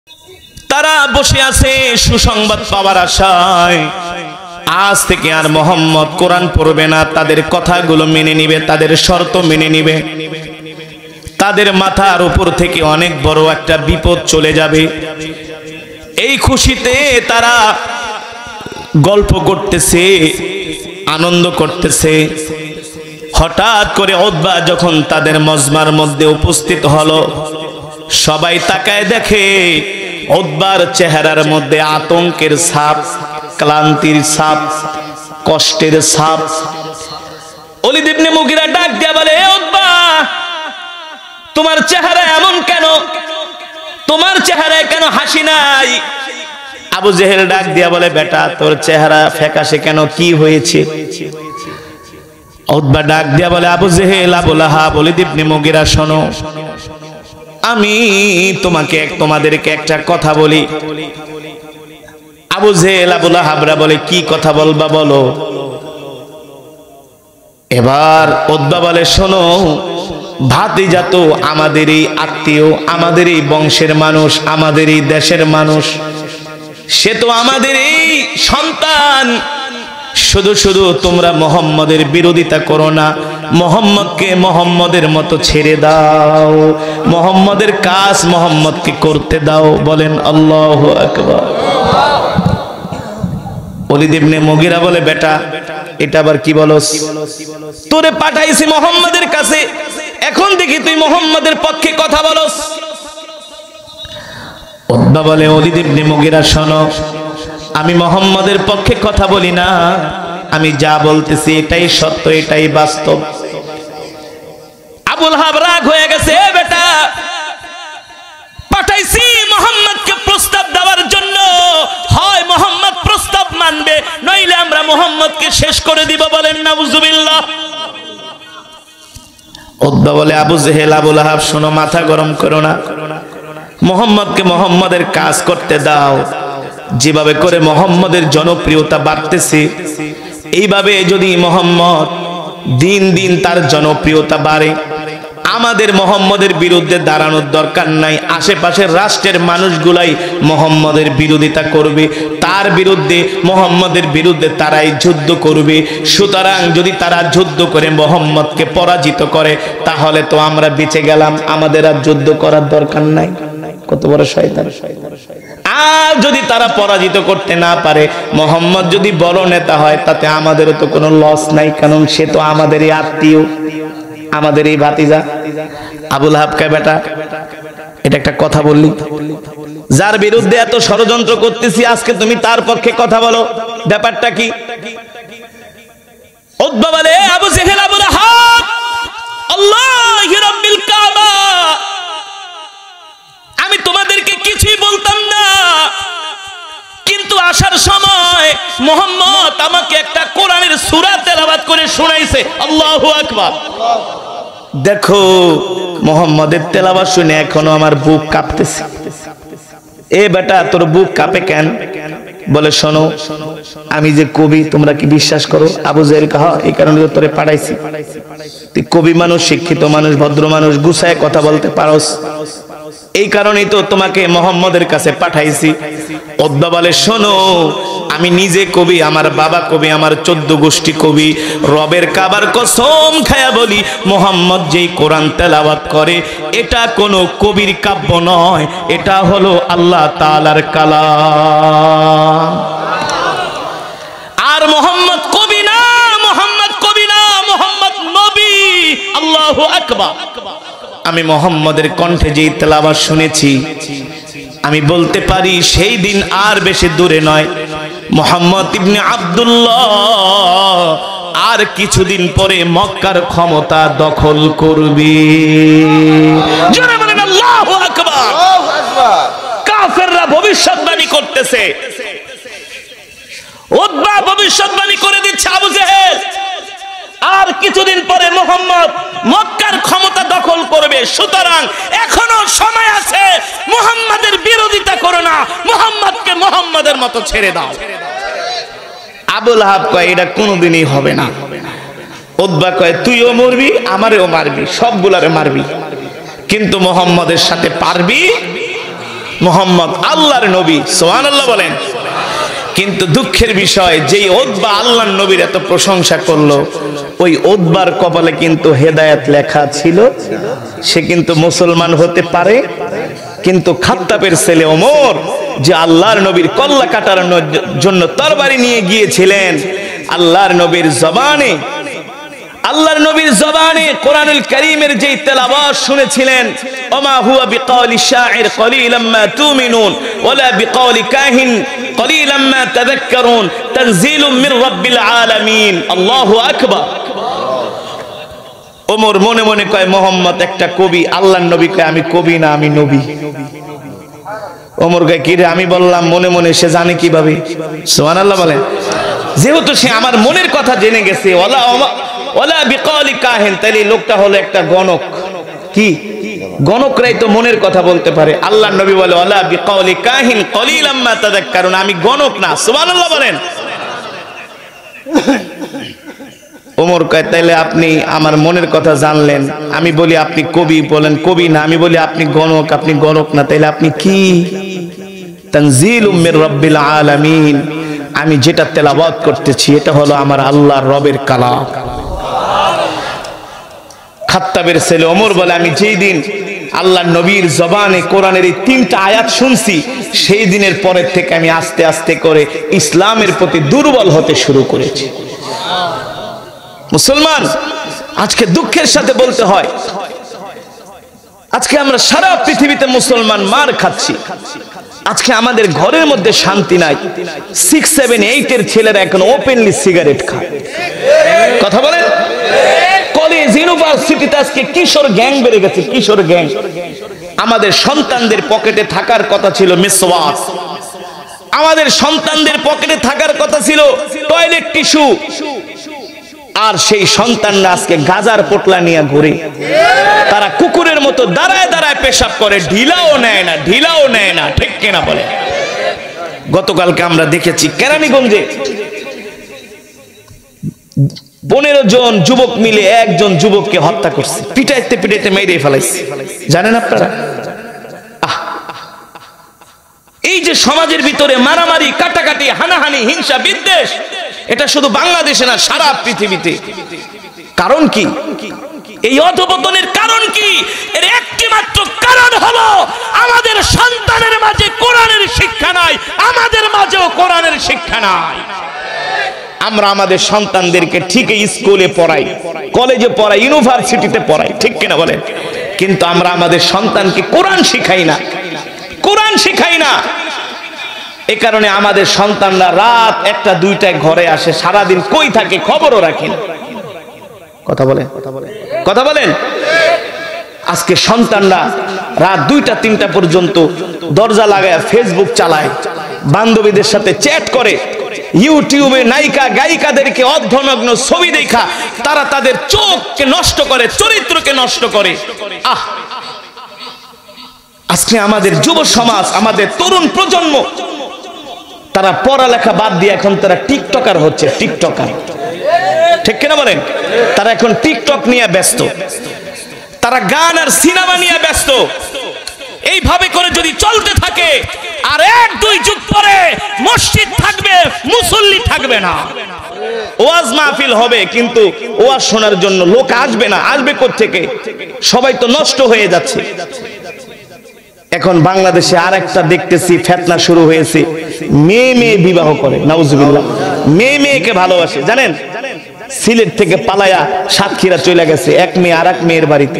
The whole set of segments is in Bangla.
তারা বসে আছে সুসংবাদ পাওয়ার আশায়। আজ থেকে আর মুহাম্মদ কোরআন পড়বে না, তাদের কথাগুলো মেনে নিবে, তাদের শর্ত মেনে নিবে। তাদের মাথার উপর থেকে অনেক বড় একটা বিপদ চলে যাবে। এই খুশিতে তারা গল্প করতেছে, আনন্দ করতেছে। হঠাৎ করে উতবা যখন তাদের মজমার মধ্যে উপস্থিত হলো, সবাই তাকায় দেখে উতবার চেহারার মধ্যে আতঙ্কের ছাপ, ক্লান্তির ছাপ, কষ্টের ছাপ। ওলীদ ইবনে মুগীরা ডাক দিয়া বলে, এ উতবা, তোমার চেহারা এমন কেন? তোমার চেহারায় কেন হাসি নাই? আবু জেহেল ডাক দিয়া বলে, বেটা তোর চেহারা ফ্যাকাশে কেন, কি হয়েছে? উতবা ডাক দিয়া বলে, আবু জেহেল, আবু লাহাব, ওলীদ ইবনে মুগীরা, শোনো, আমি তোমাদেরকে একটা কথা বলি। আবু জেহেল, আবু লাহাবরা বলে, কি কথা বলবা বলো। এবার উতবা বলে, শোনো, ভাতিজা তো আমাদেরই আত্মীয়, আমাদেরই বংশের মানুষ, আমাদেরই দেশের মানুষ, সে তো আমাদেরই সন্তান। শুধু শুধু তোমরা মুহাম্মদের বিরোধিতা করো না, মুহাম্মদকে মুহাম্মদের মতো ছেড়ে দাও, মুহাম্মদের কাজ মুহাম্মদকে করতে দাও। বলেন আল্লাহু আকবার। ওলীদ ইবনে মুগীরা বলে, বেটা এটা আবার কি বলস? তোরে পাঠাইছি মুহাম্মদের কাছে, এখন দেখি তুই মুহাম্মদের পক্ষে কথা বলস। উতবা বলে, ওলীদ ইবনে মুগীরা, শোনো, আমি মুহাম্মদের পক্ষে কথা বলি না, আমি যা বলতেছি এটাই সত্য, এটাই বাস্তব। আবু লাহাব রাগ হয়ে গেছে, বেটা পাঠাইছি মুহাম্মদকে প্রস্তাব দেওয়ার জন্য, হয় মুহাম্মদ প্রস্তাব মানবে, নইলে আমরা মুহাম্মদকে শেষ করে দিব। বলেন নাউজুবিল্লাহ। উতবা বলে, আবু জেহেল, আবু লাহাব, শোনো, মাথা গরম করো না, মুহাম্মদকে মুহাম্মদের কাজ করতে দাও। যেভাবে করে মুহাম্মদের জনপ্রিয়তা বাড়তেছে, এইভাবে যদি মুহাম্মদ দিন দিন তার জনপ্রিয়তা বাড়ে, আমাদের মুহাম্মদের বিরুদ্ধে দাঁড়ানোর দরকার নাই। আশেপাশের রাষ্ট্রের মানুষগুলাই মুহাম্মদের বিরোধিতা করবে, তার বিরুদ্ধে, মুহাম্মদের বিরুদ্ধে তারাই যুদ্ধ করবে। সুতরাং যদি তারা যুদ্ধ করে মুহাম্মদকে পরাজিত করে, তাহলে তো আমরা বেঁচে গেলাম, আমাদের আর যুদ্ধ করার দরকার নাই। কত বড় শয়তান! আর যদি তারা পরাজিত করতে না পারে, মুহাম্মদ যদি বড় নেতা হয়, তাতে আমাদেরও তো কোনো লস নাই, কারণ সে তো আমাদেরই আত্মীয়, আমাদেরই ভাতিজা। আবু লাহাব কয়, বেটা এটা একটা কথা বললি, যার বিরুদ্ধে এত ষড়যন্ত্র করতেছি, আজকে তুমি তার পক্ষে কথা বলো, ব্যাপারটা কি? উতবা বলে, আবু জেহেল, আবু লাহাব, আল্লাহি রাব্বিল কাবা, আমি তোমাদেরকে কিছুই বলতাম না, কিন্তু আসার সময় মুহাম্মদ আমাকে একটা কোরআনের সূরা তেলাওয়াত করে শোনাইছে। আল্লাহু আকবার। দেখো, মুহাম্মদের তেলাওয়াত শুনে এখনো আমার বুক কাঁপতেছে। এ বেটা, তোর বুক কাঁপে কেন? বলে, শোনো, আমি যে কবি, তোমরা কি বিশ্বাস করো? আবু জেহেল কহ, এই কারণে তো তোরে পাঠাইছি, তুই কবি মানুষ, শিক্ষিত মানুষ, ভদ্র মানুষ, গুছায় কথা বলতে পারোস, এই কারণেই তো তোমাকে মুহাম্মদের কাছে পাঠাইছি। উতবা বলে, শোনো, আমি নিজে কবি, আমার বাবা কবি, আমার 14 গোষ্ঠী কবি, রবের কাবার কসম খায়া বলি, মুহাম্মদ যেই কোরআন তেলাওয়াত করে, এটা কোনো কবির কাব্য নয়, এটা হলো আল্লাহ তাআলার কালাম। আর মুহাম্মদ কবি না, মুহাম্মদ কবি না, মুহাম্মদ নবী। আল্লাহু আকবার। আমি মুহাম্মদের কণ্ঠে যেই তেলাওয়াত শুনেছি, আমি বলতে পারি সেই দিন আর বেশি দূরে নয়, মুহাম্মদ ইবনে আব্দুল্লাহ আর কিছুদিন পরে মক্কার ক্ষমতা দখল করবে। জোরে বলেন আল্লাহু আকবার। কাফেররা ভবিষ্যৎবাণী করতেছে, উতবা ভবিষ্যৎবাণী করে দিচ্ছে, আবু জেহেল আর কিছুদিন পরে মুহাম্মদ মক্কার ক্ষমতা দখল করবে। সুতরাং এখনো সময় আছে, মুহাম্মাদের বিরোধিতা করো না, মুহাম্মদকে মুহাম্মাদের মতো ছেড়ে দাও। আবু লাহাব কয়, এটা কোনোদিনই হবে না। উতবা কয়, তুইও মরবি, আমারেও মারবি, সবগুলারে মারবি, কিন্তু মুহাম্মদের সাথে পারবি মুহাম্মদ আল্লাহর নবী, সুবহানাল্লাহ বলেন। কিন্তু দুঃখের বিষয়, যেই উতবা আল্লাহর নবীর এত প্রশংসা করলো, ওই উতবার কপালে কিন্তু হেদায়েত লেখা ছিল, সে কিন্তু মুসলমান হতে পারে। কিন্তু খাত্তাবের ছেলে ওমর, যে আল্লাহর নবীর কল্লা কাটানোর জন্য তরবারি নিয়ে গিয়েছিলেন, আল্লাহর নবীর জবানে কোরআনুল কারীমের যেই তেলাওয়াত শুনেছিলেন, ওমা হুয়া বিকাউলি শাইর কলিলাম মা তুমিনুন ওয়ালা বিকাউলি কাহিন কলিলাম মা তাযাক্কারুন তানজিলুম মির রাব্বিল আলামিন, আল্লাহু আকবার। ওমর মনে মনে কয় মুহাম্মদ একটা কবি, আল্লাহর নবী কয় আমি কবি না, আমি নবী। ওমর কয় কি রে, আমি বললাম মনে মনে, সে জানে কিভাবে? সুবহানাল্লাহ বলেন। যেহেতু সে আমার মনের কথা জেনে গেছে, ওয়ালা বিকাউলি কাহিন, তাইলে লোকটা হলো একটা গণক। কি গণকরাই তো মনের কথা বলতে পারে। আল্লাহর নবী বলে ওয়ালা বিকাউলি কাহিন কলিলাম মা তাযাক্কারুন, আমি গণক না। সুবহানাল্লাহ বলেন। ওমর কয় তাইলে আপনি আমার মনের কথা জানলেন। আমি বলি আপনি কবি, বলেন কবি না। আমি বলি আপনি গণক না, তাইলে আপনি কি? তানজিলুম মির রাব্বিল আলামিন, আমি যেটা তেলাওয়াত করতেছি এটা হলো আমার আল্লাহর রবের কালাম। খাত্তাবের ছেলে ওমর বলে আমি যেই দিন আল্লাহর নবীর জবানে কোরআনের এই 3টা আয়াত শুনছি, সেই দিনের পরের থেকে আমি আস্তে আস্তে করে ইসলামের প্রতি দুর্বল হতে শুরু করেছি। মুসলমান, আজকে দুঃখের সাথে বলতে হয়, আজকে আমরা সারা পৃথিবীতে মুসলমান মার খাচ্ছি। আজকে আমাদের ঘরের মধ্যে শান্তি নাই। 6, 7, 8 এর ছেলেরা এখন ওপেনলি সিগারেট খায়। কথা বলেন। কলেজ, ইউনিভার্সিটিতে আজকে কিশোর গ্যাং বেড়ে গেছে, কিশোর গ্যাং। আমাদের সন্তানদের পকেটে থাকার কথা ছিল মিসওয়াক, আমাদের সন্তানদের পকেটে থাকার কথা ছিল টয়লেট টিস্যু, আর সেই সন্তানরা আজকে গাজার পোটলা নিয়ে ঘুরে। তারা কুকুরের মতো দাঁড়ায় দাঁড়ায় পেশাব করে, ঢিলাও নেয় না। ঠিক কিনা বলে? গতকালকে আমরা দেখেছি কেরানীগঞ্জে 15 জন যুবক মিলে একজন যুবককে হত্যা করছে, পিটাইতে মেরে ফেলাইছে। জানেন আপনারা? এই যে সমাজের ভিতরে মারামারি, কাটাকাটি, হানাহানি, হিংসা, বিদ্বেষ, এটা শুধু বাংলাদেশে না, সারা পৃথিবীতে। কারণ কি? এই অধপতনের কারণ কি? এর একটি মাত্র কারণ হলো আমাদের সন্তানের মাঝে কোরআনের শিক্ষা নাই, আমাদের মাঝেও কোরআনের শিক্ষা নাই। আমরা আমাদের সন্তানদেরকে ঠিকই স্কুলে পড়াই, কলেজে পড়াই, ইউনিভার্সিটিতে পড়াই, ঠিক কিনা বলেন? কিন্তু আমরা আমাদের সন্তানকে কোরআন শিখাই না। এ কারণে আমাদের সন্তানরা রাত 1টা 2টায় ঘরে আসে, সারাদিন কই থাকে খবরও রাখেন। কথা বলেন। আজকে সন্তানরা রাত 2টা 3টা পর্যন্ত দরজা লাগায় ফেসবুক চালায়, বান্ধবীদের সাথে চ্যাট করে, ইউটিউবে নায়িকা গায়িকাদেরকে অর্ধনগ্ন ছবি দেখা তারা তাদের চোখকে নষ্ট করে, চরিত্রকে নষ্ট করে। আজকে আমাদের যুব সমাজ, আমাদের তরুণ প্রজন্ম, তারা পড়ালেখা বাদ দিয়ে এখন তারা টিকটকার হচ্ছে, টিকটকার। ঠিক কিনা বলেন? তারা এখন টিকটক নিয়ে ব্যস্ত, তারা গান আর সিনেমা নিয়ে ব্যস্ত। এইভাবে করে যদি চলতে থাকে, আর 1-2 যুগ পরে মসজিদ থাকবে, মুসল্লি থাকবে না। ওয়াজ মাহফিল হবে, কিন্তু ওয়াজ শোনার জন্য লোক আসবে না। আসবে কোত্থেকে? সবাই তো নষ্ট হয়ে যাচ্ছে। এখন বাংলাদেশে আরেকটা দেখতেছি ফিতনা শুরু হয়েছে, মেয়ে বিবাহ করে, নাউজুবিল্লাহ। মেয়েকে ভালোবাসে। জানেন, সিলেট থেকে পালায়া সাতক্ষীরা চলে গেছে এক মেয়ে আর এক মেয়ের বাড়িতে।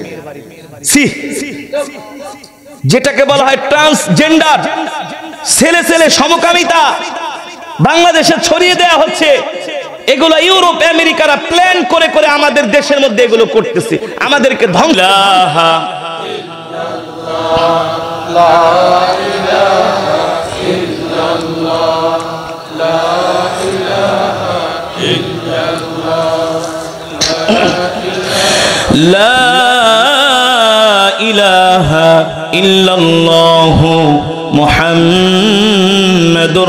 যেটাকে বলা হয় ট্রান্সজেন্ডার, ছেলে সমকামিতা বাংলাদেশে ছড়িয়ে দেয়া হচ্ছে। এগুলো ইউরোপ আমেরিকারা প্ল্যান করে করে আমাদের দেশের মধ্যে এগুলো করতেছে, আমাদেরকে ধ্বংস। লা ইলাহা ইল্লাল্লাহু মুহাম্মাদুর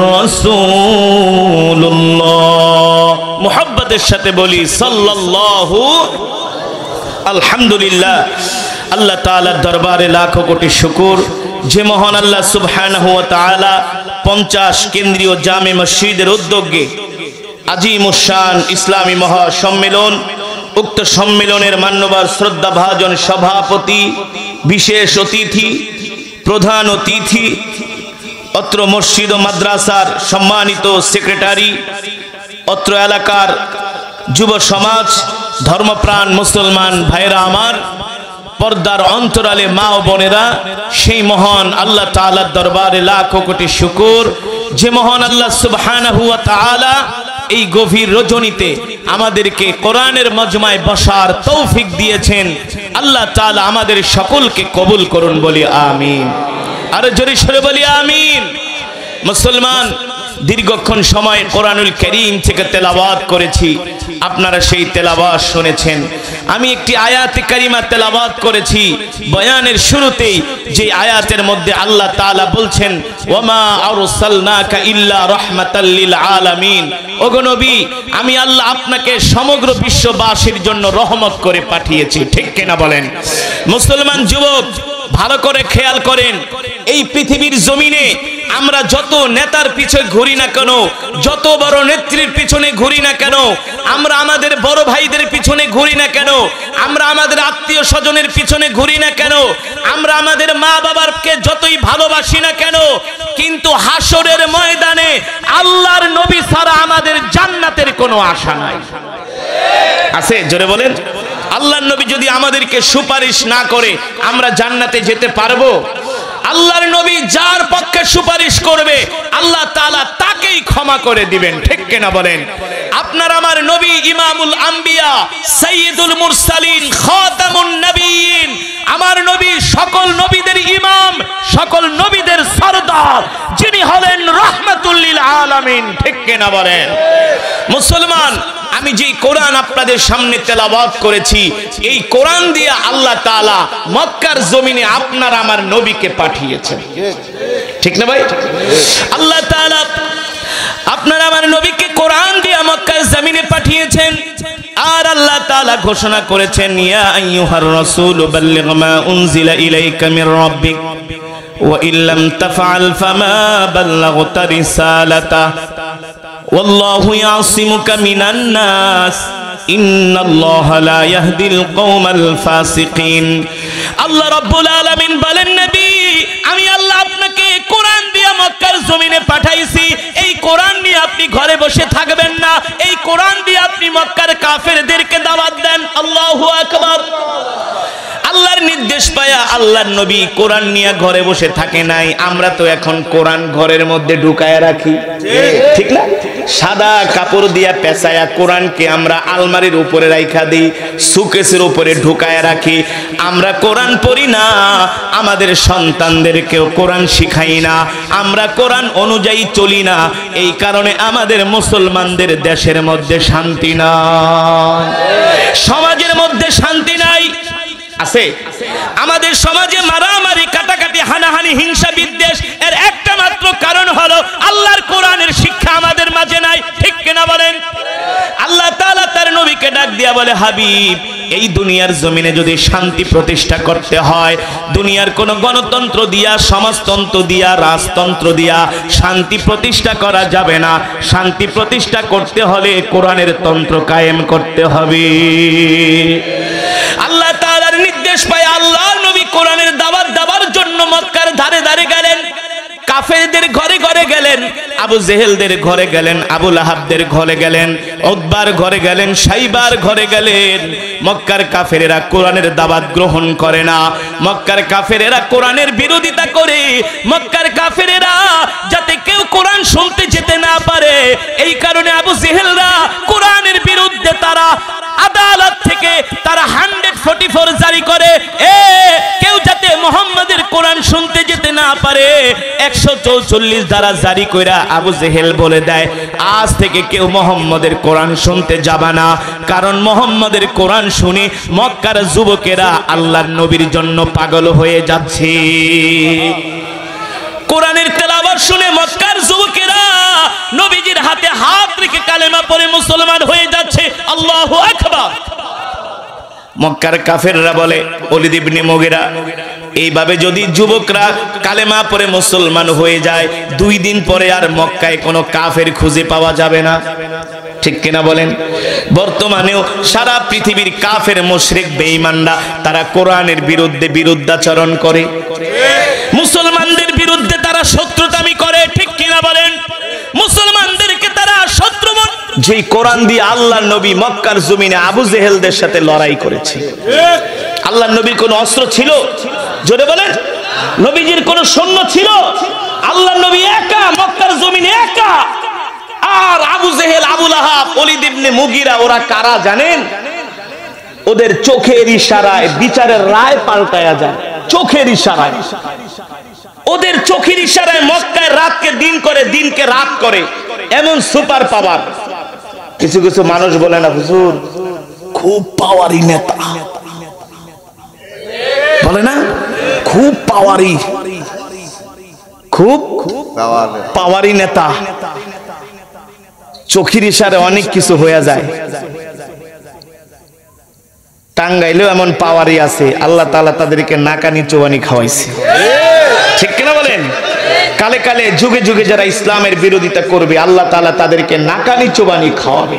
রাসূলুল্লাহ। মুহাব্বতের সাথে বলি সাল্লাল্লাহু। আলহামদুলিল্লাহ, আল্লাহ তাআলার দরবারে লাখো কোটি শুকর যে মহান আল্লাহ সুবহানাহু ওয়া তাআলা 50 কেন্দ্রীয় জামে মসজিদের উদ্যোগে আজিমুশ শান ইসলামী মহাসম্মেলন, উক্ত সম্মেলনের মান্যবর শ্রদ্ধাভাজন সভাপতি, বিশেষ অতিথি, প্রধান অতিথি, অত্র মসজিদ ও মাদ্রাসার সম্মানিত সেক্রেটারি, অত্র এলাকার যুব সমাজ, ধর্মপ্রাণ মুসলমান ভাইরা আমার, পর্দার অন্তরালে মা ও বোনেরা, সেই মহান আল্লাহ তাআলার দরবারে লাখো কোটি শুকর যে মহান আল্লাহ সুবহানাহু ওয়া তাআলা এই গভীর রজনীতে আমাদেরকে কোরআনের মজমায় বসার তৌফিক দিয়েছেন। আল্লাহ তাআলা আমাদের সকলকে কবুল করুন, বলি আমিন। আর জোরে সরে বলি আমিন। মুসলমান, দীর্ঘক্ষণ সময় কোরআনুল কারীম থেকে তেলাওয়াত করেছি, আপনারা সেই তেলাওয়াত শুনেছেন। আমি একটি আয়াতে কারিমা তেলাওয়াত করেছি বয়ানের শুরুতেই, যে আয়াতের মধ্যে আল্লাহ তাআলা বলছেন ওয়ামা আরসালনাকা ইল্লা রাহমাতাল লিল আলামিন। ওগো নবী, আমি আল্লাহ আপনাকে সমগ্র বিশ্ববাসীর জন্য রহমত করে পাঠিয়েছি। ঠিক কিনা বলেন? মুসলমান যুবক, ভালো করে খেয়াল করেন, এই পৃথিবীর জমিনে আমরা যত নেতার পিছনে ঘুরি না কেন, যত বড় নেত্রীর পিছনে ঘুরি না কেন, আমরা আমাদের বড় ভাইদের পিছনে ঘুরি না কেন, আমরা আমাদের আত্মীয় স্বজনের পিছনে ঘুরি না কেন, আমরা আমাদের মা বাবাকে যতই ভালোবাসি না কেন, কিন্তু হাসরের ময়দানে আল্লাহর নবী ছাড়া আমাদের জান্নাতের কোনো আশা নাই। আছে? জোরে বলেন। আল্লাহর নবী যদি আমাদেরকে সুপারিশ না করে আমরা জান্নাতে যেতে পারবো? আল্লাহর নবী যার পক্ষে সুপারিশ করবে আল্লাহ তাআলা তাকেই ক্ষমা করে দিবেন। ঠিক কিনা বলেন? আপনার আমার নবী ইমামুল আম্বিয়া, সাইয়্যিদুল মুরসালিন, খাতামুন নবিয়্যিন, আমার নবী সকল নবীদের ইমাম, সকল নবীদের সরদার, যিনি হলেন রাহমাতুল লিল আলামিন। ঠিক কিনা বলেন? মুসলমান, আমি যে কোরআন আপনাদের সামনে তেলাওয়াত করেছি, এই কোরআন দিয়ে আল্লাহ তাআলা মক্কার জমিনে আপনার আমার নবীকে পাঠিয়েছেন। ঠিক না ভাই? আল্লাহ তাআলা আপনার আমার নবীকে কোরআন দিয়ে মক্কার জমিনে পাঠিয়েছেন। আর আল্লাহ তাআলা ঘোষণা করেছেন ইয়া আইয়ুহার রাসূল বাল্লিগ মা উনজিলা ইলাইকা মির রাব্বিক ওয়া ইল্লাম তাফআল ফামা বাল্লাগতা রিসালাতা ওয়াল্লাহু ইয়াসিমুকা মিনান নাস ইন্নাল্লাহা লা ইয়াহদিল কওমাল ফাসিকিন। আল্লাহ রাব্বুল আলামিন বলেন, নবী, আমি আল্লাহ আপনাকে কোরআন দিয়ে মক্কার জমিনে পাঠাইছি। এই কোরআন নিয়ে আপনি ঘরে বসে থাকবেন না, এই কোরআন দিয়ে আপনি মক্কার কাফেরদেরকে দাওয়াত দেন। আল্লাহু আকবার। আল্লাহর নির্দেশ পায়া আল্লাহর নবী কোরআন নিয়ে ঘরে বসে থাকে নাই। আমরা তো এখন কোরআন ঘরের মধ্যে ঢুকায়া রাখি, ঠিক না? সাদা কাপড় দিয়া পেঁচায়া কোরআনকে আমরা আলমারির উপরে রাখা দিই, সুকেসের উপরে ঢুকায়া রাখি। আমরা কোরআন পড়ি না, আমাদের সন্তানদেরকেও কোরআন শিখাই না, আমরা কোরআন অনুযায়ী চলি না। এই কারণে আমাদের মুসলমানদের দেশের মধ্যে শান্তি নাই, সমাজের মধ্যে শান্তি নাই। আছে আমাদের সমাজে মারামারি, কাটাকাটি, হানাহানি, হিংসা, বিদ্বেষ, এর একটা মাত্র কারণ হলো আল্লাহর কোরআনের শিক্ষা আমাদের মাঝে নাই। ঠিক কিনা বলেন? আল্লাহ তাআলা তার নবীকে ডাক দিয়া বলে, হাবিব, এই দুনিয়ার জমিনে যদি শান্তি প্রতিষ্ঠা করতে হয়, দুনিয়ার কোন গণতন্ত্র দিয়া, সমাজতন্ত্র দিয়া, রাজতন্ত্র দিয়া শান্তি প্রতিষ্ঠা করা যাবে না। শান্তি প্রতিষ্ঠা করতে হলে কোরআনের তন্ত্র কায়েম করতে হবে। আল্লাহ তাআলার নির্দেশ পায় আল্লাহর নবী কোরআনের দাওয়াত দেওয়ার জন্য মক্কার ধারে ধারে গেলেন, কাফেরদের ঘরে ঘরে গেলেন, আবু জেহেলদের ঘরে গেলেন, আবু লাহাবদের ঘরে গেলেন, উতবার ঘরে গেলেন, সাইবার ঘরে গেলেন। মক্কার কাফেরেরা কোরআনের দাওয়াত গ্রহণ করে না, মক্কার কাফেরেরা কোরআনের বিরোধিতা করে। মক্কার কাফেরেরা যাতে কেউ কোরআন শুনতে যেতে না পারে, এই কারণে আবু জেহেলরা কোরআনের বিরুদ্ধে তারা আদালত থেকে তারা 144 জারি করে, কেউ যাতে মুহাম্মাদের কোরআন শুনতে যেতে না পারে। 144 ধারা জারি কইরা আবু জেহেল বলে দেয়, আজ থেকে কেউ মুহাম্মাদের কোরআন শুনতে যাবে না, কারণ মুহাম্মাদের কোরআন শুনে মক্কার যুবকেরা আল্লাহর নবীর জন্য পাগল হয়ে যাচ্ছে। কোরআনের তেলাওয়াত শুনে মক্কার যুবকেরা নবীজির হাতে হাত রেখে কালেমা পড়ে মুসলমান হয়ে যাচ্ছে। আল্লাহু আকবার। মক্কার কাফেররা বলে, ওলীদ ইবনে মুগীরা এইভাবে যদি যুবকরা কালেমা পড়ে মুসলমান হয়ে যায় 2 দিন পরে আর মক্কায় কোনো কাফের খুঁজে পাওয়া যাবে না, ঠিক কিনা বলেন? বর্তমানেও সারা পৃথিবীর কাফের মুশরিক বেঈমানরা তারা কোরআনের বিরুদ্ধে বিরুদ্ধাচরণ করে, মুসলমানদের বিরুদ্ধে তারা শত্রুতামি করে, ঠিক কিনা বলেন? মুসলমানদেরকে তারা শত্রু মনে, যেই কোরআন দিয়ে আল্লাহর নবী মক্কার জমিনে আবু জেহেলদের সাথে লড়াই করেছে। আল্লাহর নবীর কোন অস্ত্র ছিল? জোরে বলেন। নবীজির কোন সৈন্য ছিল? আল্লাহর নবী একা মক্কার জমিনে একা। আর আবু জেহেল, আবু লাহাব, ওলীদ ইবনে মুগীরা ওরা কারা জানেন? ওদের চোখের ইশারায় বিচারের রায় পাল্টায়া যায়, চোখের ইশারায়। ওদের চোখের ইশারায় মক্কায় রাতকে দিন করে, দিনকে রাত করে, এমন সুপার পাওয়ার। কিছু কিছু মানুষ বলে না হুজুর খুব পাওয়ারি নেতা, বলে না খুব পাওয়ারি, খুব পাওয়ারি নেতা। চোখের ইশারায় অনেক কিছু হয়ে যায়। টাঙ্গাইলেও এমন পাওয়ারি আছে, আল্লাহ তাআলা তাদেরকে নাকানি চোবানি খাওয়াইছে, ঠিক কিনা বলেন? কালে কালে যুগে যুগে যারা ইসলামের বিরোধিতা করবে আল্লাহ তাআলা তাদেরকে নাকানি চোবানি খাওয়াবে।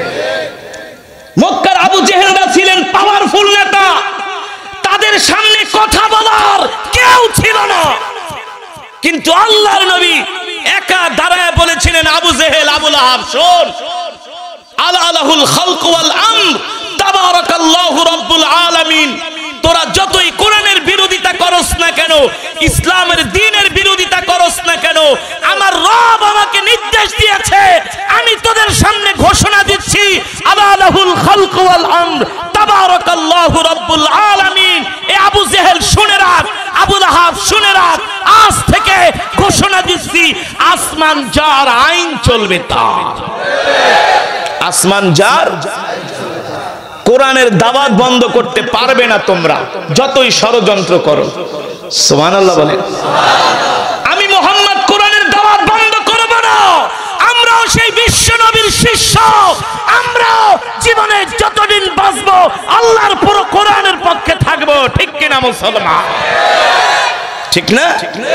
মক্কার আবু জেহেলরা ছিলেন পাওয়ারফুল নেতা, তাদের সামনে কথা বলার কেউ ছিল না, কিন্তু আল্লাহর নবী একা দাঁড়ায় বলেছিলেন আবু জেহেল, আবু লাহাব, শোন, আলাহুল খালক ওয়াল আমর, তাবারাকাল্লাহু রাব্বুল আলামিন। তোরা যতই কোরআনের বিরোধিতা করস না কেন, ইসলামের দ্বীনের বিরোধিতা করস না কেন, আমার রব আমাকে নির্দেশ দিয়েছে, আমি তোদের সামনে ঘোষণা দিচ্ছি, আলাহুল খালক ওয়াল আমর, তাবারাকাল্লাহু রাব্বুল আলামিন। এ আবু জেহেল শুনে রাখ, আবু লাহাব শুনে রাখ, আজ থেকে ঘোষণা দিচ্ছি আসমান যার, আইন চলবে তার। আসমান যার, কোরআনের দাওয়াত বন্ধ করতে পারবে না তোমরা, যতই ষড়যন্ত্র করো। সুবহানাল্লাহ বলেন। আমি মুহাম্মদ কোরআনের দাওয়াত বন্ধ করব না। আমরাও সেই বিশ্ব নবীর শিষ্য, আমরাও জীবনে যতদিন বাঁচবো আল্লাহর পুরো কোরআনের পক্ষে থাকবো, ঠিক কিনা মুসলমান? ঠিক না?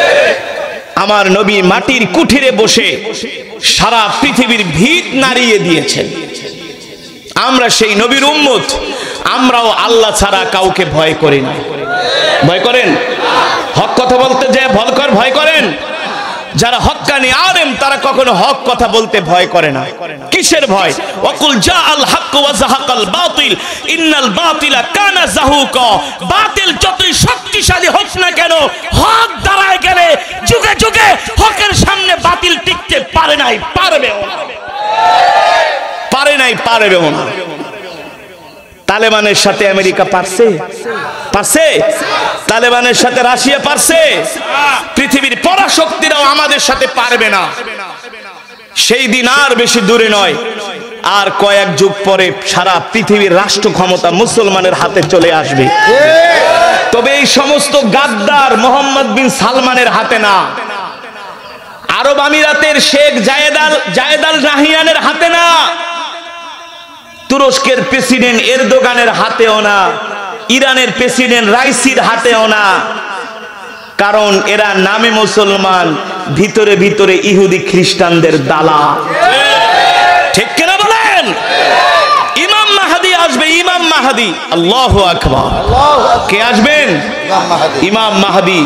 আমার নবী মাটির কুঠিরে বসে সারা পৃথিবীর ভিত নাড়িয়ে দিয়েছেন। আমরা সেই নবীর উম্মত, আমরাও আল্লাহ ছাড়া কাউকে ভয় করি না। ভয় করেন? হক কথা বলতে যে ভয় করেন? যারা হক্কানি আলেম তারা কখনো হক কথা বলতে ভয় করে না। কিসের ভয়? ওয়াকুল জাআল হক ওয়া যাহাকাল বাতিল ইন্নাল বাতিলা কানা যাহুকা। বাতিল যতই শক্তিশালী হোক না কেন, হক দাঁড়ায় গেলে যুগে যুগে হকের সামনে বাতিল টিকতে পারে নাই, পারবেও না, পারে নাই, পারবেও না। তালেবানের সাথে আমেরিকা পারছে? পারছে? তালেবানের সাথে রাশিয়া পারছে? পৃথিবীর পরাশক্তিরাও আমাদের সাথে পারবে না। সেই দিন আর বেশি দূরে নয়, আর কয়েক যুগ পরে সারা পৃথিবীর রাষ্ট্র ক্ষমতা মুসলমানের হাতে চলে আসবে। তবে এই সমস্ত গাদ্দার মোহাম্মদ বিন সালমানের হাতে না, আরব আমিরাতের শেখ জায়েদ আল নাহিয়ানের হাতে না, তুরস্কের প্রেসিডেন্ট এরদোগানের হাতেও না, ইরানের প্রেসিডেন্ট রাইসির হাতেও না। কারণ এরা নামে মুসলমান, ভিতরে ভিতরে ইহুদি খ্রিস্টানদের দালাল, ঠিক কিনা বলেন? ইমাম মাহদি আসবে, ইমাম মাহদি। আল্লাহু আকবার। কে আসবেন? ইমাম মাহদি।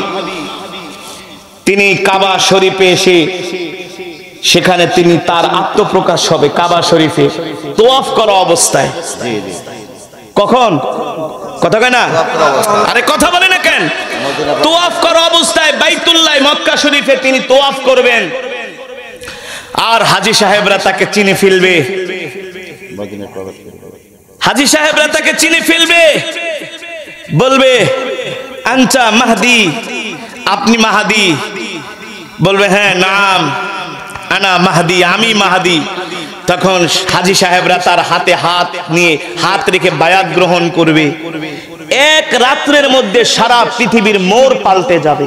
তিনি কাবা শরীফে এসে সেখানে তিনি তার আত্মপ্রকাশ হবে কাবা শরীফে তোয়াফ করা অবস্থায়। কখন? কথা কয় না? আরে কথা বলে না কেন? তোয়াফ করা অবস্থায় বাইতুল্লাহ মক্কা শরীফে তিনি তোয়াফ করবেন, আর হাজী সাহেবরা তাকে চিনে ফেলবে। হাজী সাহেবরা তাকে চিনে ফেলবে, বলবে আনতা মাহদি, আপনি মাহদি? বলবে হ্যাঁ নাম আনা মাহদি, আমি মাহদি। তখন হাজী সাহেবরা তার হাতে হাত নিয়ে হাত রেখে বায়াত গ্রহণ করবে। এক রাত্রের মধ্যে সারা পৃথিবীর মোড় পাল্টে যাবে।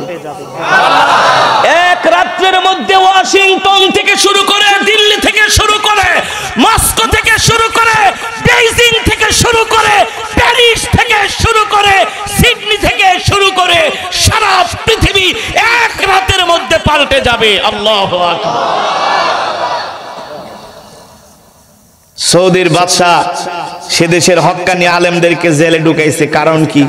এক রাত্রের মধ্যে ওয়াশিংটন থেকে শুরু করে, দিল্লি থেকে শুরু করে, মস্কো থেকে শুরু করে, বেইজিং থেকে শুরু করে, প্যারিস থেকে শুরু করে, সিডনি থেকে শুরু করে যাবে। আল্লাহু আকবার। সৌদির বাদশা সে দেশের হক্কানি আলেমদেরকে জেলে ঢুকাইছে, কারণ কি?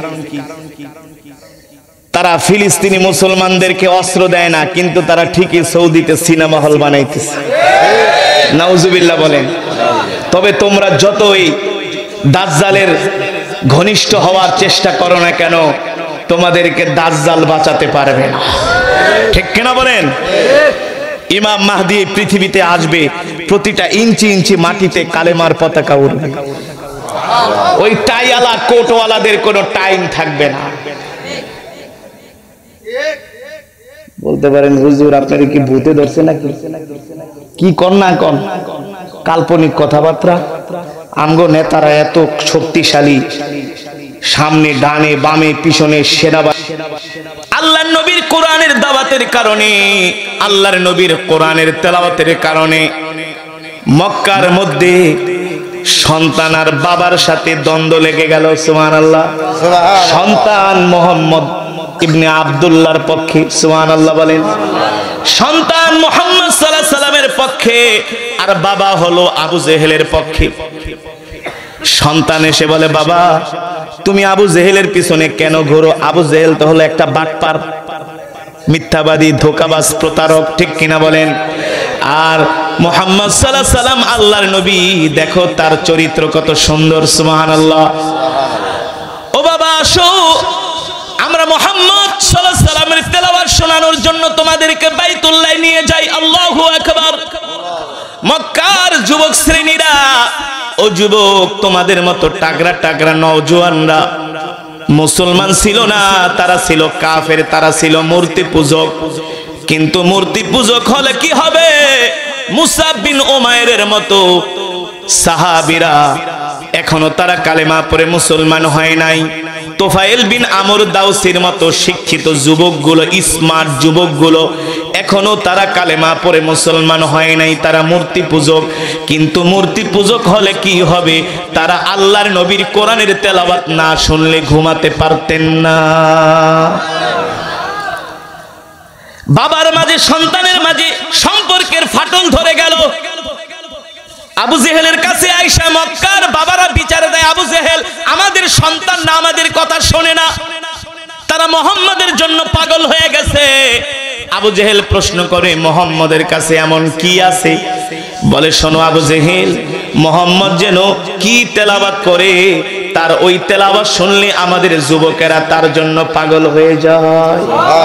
তারা ফিলিস্তিনি মুসলমানদেরকে অস্ত্র দেয় না, কিন্তু তারা ঠিকই সৌদিতে সিনেমা হল বানাইতেছে। নাউজুবিল্লাহ বলেন। তবে তোমরা যতই দাজ্জালের ঘনিষ্ঠ হওয়ার চেষ্টা করো না কেন, তোমাদেরকে দাজ্জাল বাঁচাতে পারবে না। ঠিক কিনা বলেন? ইমাম মাহদি পৃথিবীতে আসবে, প্রতিটা ইঞ্চি ইঞ্চি মাটিতে কালেমার পতাকা উড়বে। ওই টাইওয়ালা কোটওয়ালাদের কোনো টাইম থাকবে না। বলতে পারেন হুজুর আপনার কি ভূতে ধরছে নাকি? কি কন না কন, কাল্পনিক কথাবার্তা। আমগো নেতারা এত শক্তিশালী, সামনে ডানে বামে পিছনে সেনাবাহিনী। আল্লাহর নবীর কোরআনের দাওয়াতের কারণে, আল্লাহর নবীর কোরআনের তেলাওয়াতের কারণে মক্কার মধ্যে সন্তান আর বাবার সাথে দ্বন্দ্ব লেগে গেল। সুবহানাল্লাহ। সন্তান মুহাম্মদ ইবনে আব্দুল্লাহর পক্ষে, সুবহানাল্লাহ বলেন। সন্তান মুহাম্মদ সাল্লাল্লাহু আলাইহি সাল্লামের পক্ষে, আর বাবা হলো আবু জেহেলের পক্ষে। সন্তান এসে বলে, বাবা তুমি আবু জেহেলের পিছনে কেন ঘোরো? আবু জেহেল তো হলো একটা বাটপার, মিথ্যাবাদী, ধোঁকাবাজ, প্রতারক। ঠিক কিনা বলেন? আর মুহাম্মদ সাল্লাল্লাহু আলাইহি সাল্লাম আল্লাহর নবী, দেখো তার চরিত্র কত সুন্দর। সুবহানাল্লাহ। ও বাবা আসো, আমরা মুহাম্মদ সাল্লাল্লাহু আলাইহি সাল্লামের তেলাওয়াত শোনানোর জন্য তোমাদেরকে বাইতুল্লাহ নিয়ে যাই। আল্লাহু আকবার। মক্কার যুবক শ্রেণীরা, ও যুবক, তোমাদের মতো টাগরা টাগরা নওজোয়ানরা মুসলমান ছিল না, তারা ছিল কাফের, তারা ছিল মূর্তি পূজক। কিন্তু মূর্তি পূজক হলে কি হবে? মুসাব বিন উমাইরের মতো সাহাবীরা এখনো তারা কালেমা পড়ে মুসলমান হয় নাই। তোফায়েল বিন আমর দাউসির মতো শিক্ষিত যুবকগুলো, স্মার্ট যুবকগুলো এখনো তারা কালেমা পড়ে মুসলমান হয় নাই, তারা মূর্তি পূজক। কিন্তু মূর্তি পূজক হলে কি হবে? তারা আল্লাহর নবীর কোরআনের তেলাওয়াত না শুনলে ঘুমাতে পারতেন না। বাবার মাঝে সন্তানের মাঝে সম্পর্কের ফাটল ধরে গেল। আবু জেহেলের কাছে আয়েশা মক্কার বাবারা বিচার দেয়, আবু জেহেল আমাদের সন্তান না, আমাদের কথা শোনে না, তারা মুহাম্মাদের জন্য পাগল হয়ে গেছে। আবু জেহেল প্রশ্ন করে, মুহাম্মাদের কাছে এমন কি আছে? বলে, শোনো আবু জেহেল, মুহাম্মদ যেন কি তেলাওয়াত করে, তার ওই তেলাওয়াত শুনলে আমাদের যুবকেরা তার জন্য পাগল হয়ে যায়।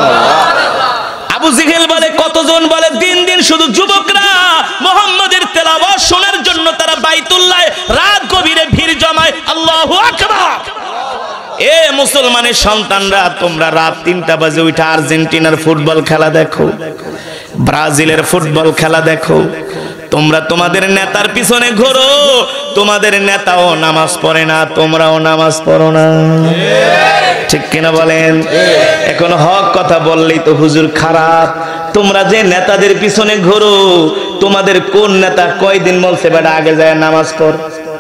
আবু জেহেল বলে, কতজন? বলে, দিন দিন শুধু যুবকরা মুহাম্মাদের তেলাওয়াত শোনার জন্য তারা বাইতুল্লাহ রাত গভীরে ভিড় জমায়। আল্লাহু আকবার। এ মুসলমানের সন্তানরা, তোমরা রাত 3টা বাজে উঠে আর্জেন্টিনার ফুটবল খেলা দেখো, ব্রাজিলের ফুটবল খেলা দেখো, তোমরা তোমাদের নেতার পিছনে ঘোরো, তোমাদের নেতাও নামাজ পড়ে না, তোমরাও নামাজ পড়ো না। ঠিক কিনা বলেন? এখন হক কথা বললেই তো হুজুর খারাপ। তোমরা যে নেতাদের পিছনে ঘোরো, তোমাদের কোন নেতা কয়দিন বলছে বেটা আগে যায় নামাজ পড়?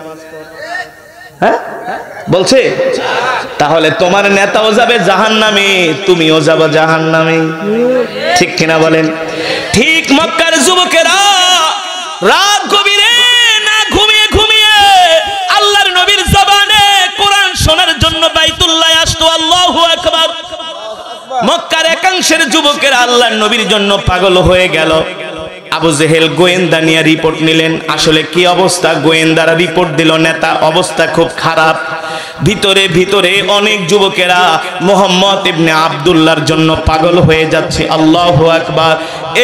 হ্যাঁ বলছে? তাহলে তোমার নেতাও যাবে জাহান্নামে, তুমিও যাবে জাহান্নামে। ঠিক কিনা বলেন? ঠিক মক্কার যুবকেরা রাত গভীরে না ঘুমিয়ে ঘুমিয়ে আল্লাহর নবীর জবানে কোরআন শোনার জন্য বাইতুল্লাহ আসতো। আল্লাহু আকবার। মক্কার একাংশের যুবকেরা আল্লাহর নবীর জন্য পাগল হয়ে গেল। আবু জেহেল গোয়েন্দা নিয়ে রিপোর্ট নিলেন। আসলে কি অবস্থা? গোয়েন্দারা রিপোর্ট দিল, নেতা অবস্থা খুব খারাপ। ভিতরে ভিতরে অনেক যুবকেরা মুহাম্মদ ইবনে আব্দুল্লাহর জন্য পাগল হয়ে যাচ্ছে। আল্লাহু আকবার।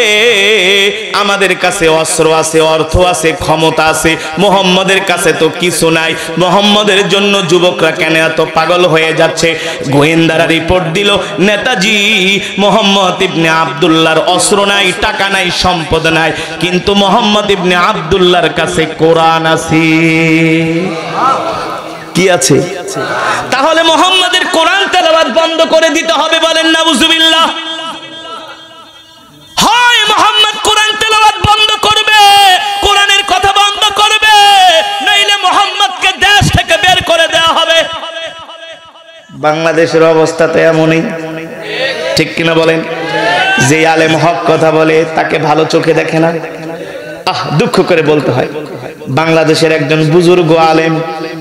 আমাদের কাছে অস্ত্র আছে, অর্থ আছে, ক্ষমতা আছে, মুহাম্মদের কাছে তো কিছু নাই, মুহাম্মদের জন্য যুবকরা কেন এত পাগল হয়ে যাচ্ছে? গোয়েন্দারা রিপোর্ট দিল, নেতাজি মুহাম্মদ ইবনে আব্দুল্লাহর অস্ত্র নাই, টাকা নাই, সম্পদ নাই, কিন্তু মুহাম্মদ ইবনে আব্দুল্লাহর কাছে কোরআন আছে। কি আছে? তাহলে মুহাম্মাদের কোরআন তেলাওয়াত বন্ধ করে দিতে হবে। বলেন নাউজুবিল্লাহ। হয় মুহাম্মদ কোরআন তেলাওয়াত বন্ধ করবে, কোরআনের কথা বন্ধ করবে, নইলে মুহাম্মদকে দেশ থেকে বের করে দেওয়া হবে। বাংলাদেশের অবস্থা তো এমনই। ঠিক কিনা বলেন? যে আলেম হক কথা বলে তাকে ভালো চোখে দেখে না। দুঃখ করে বলতে হয়, বাংলাদেশের একজন বুজুর্গ আলেম,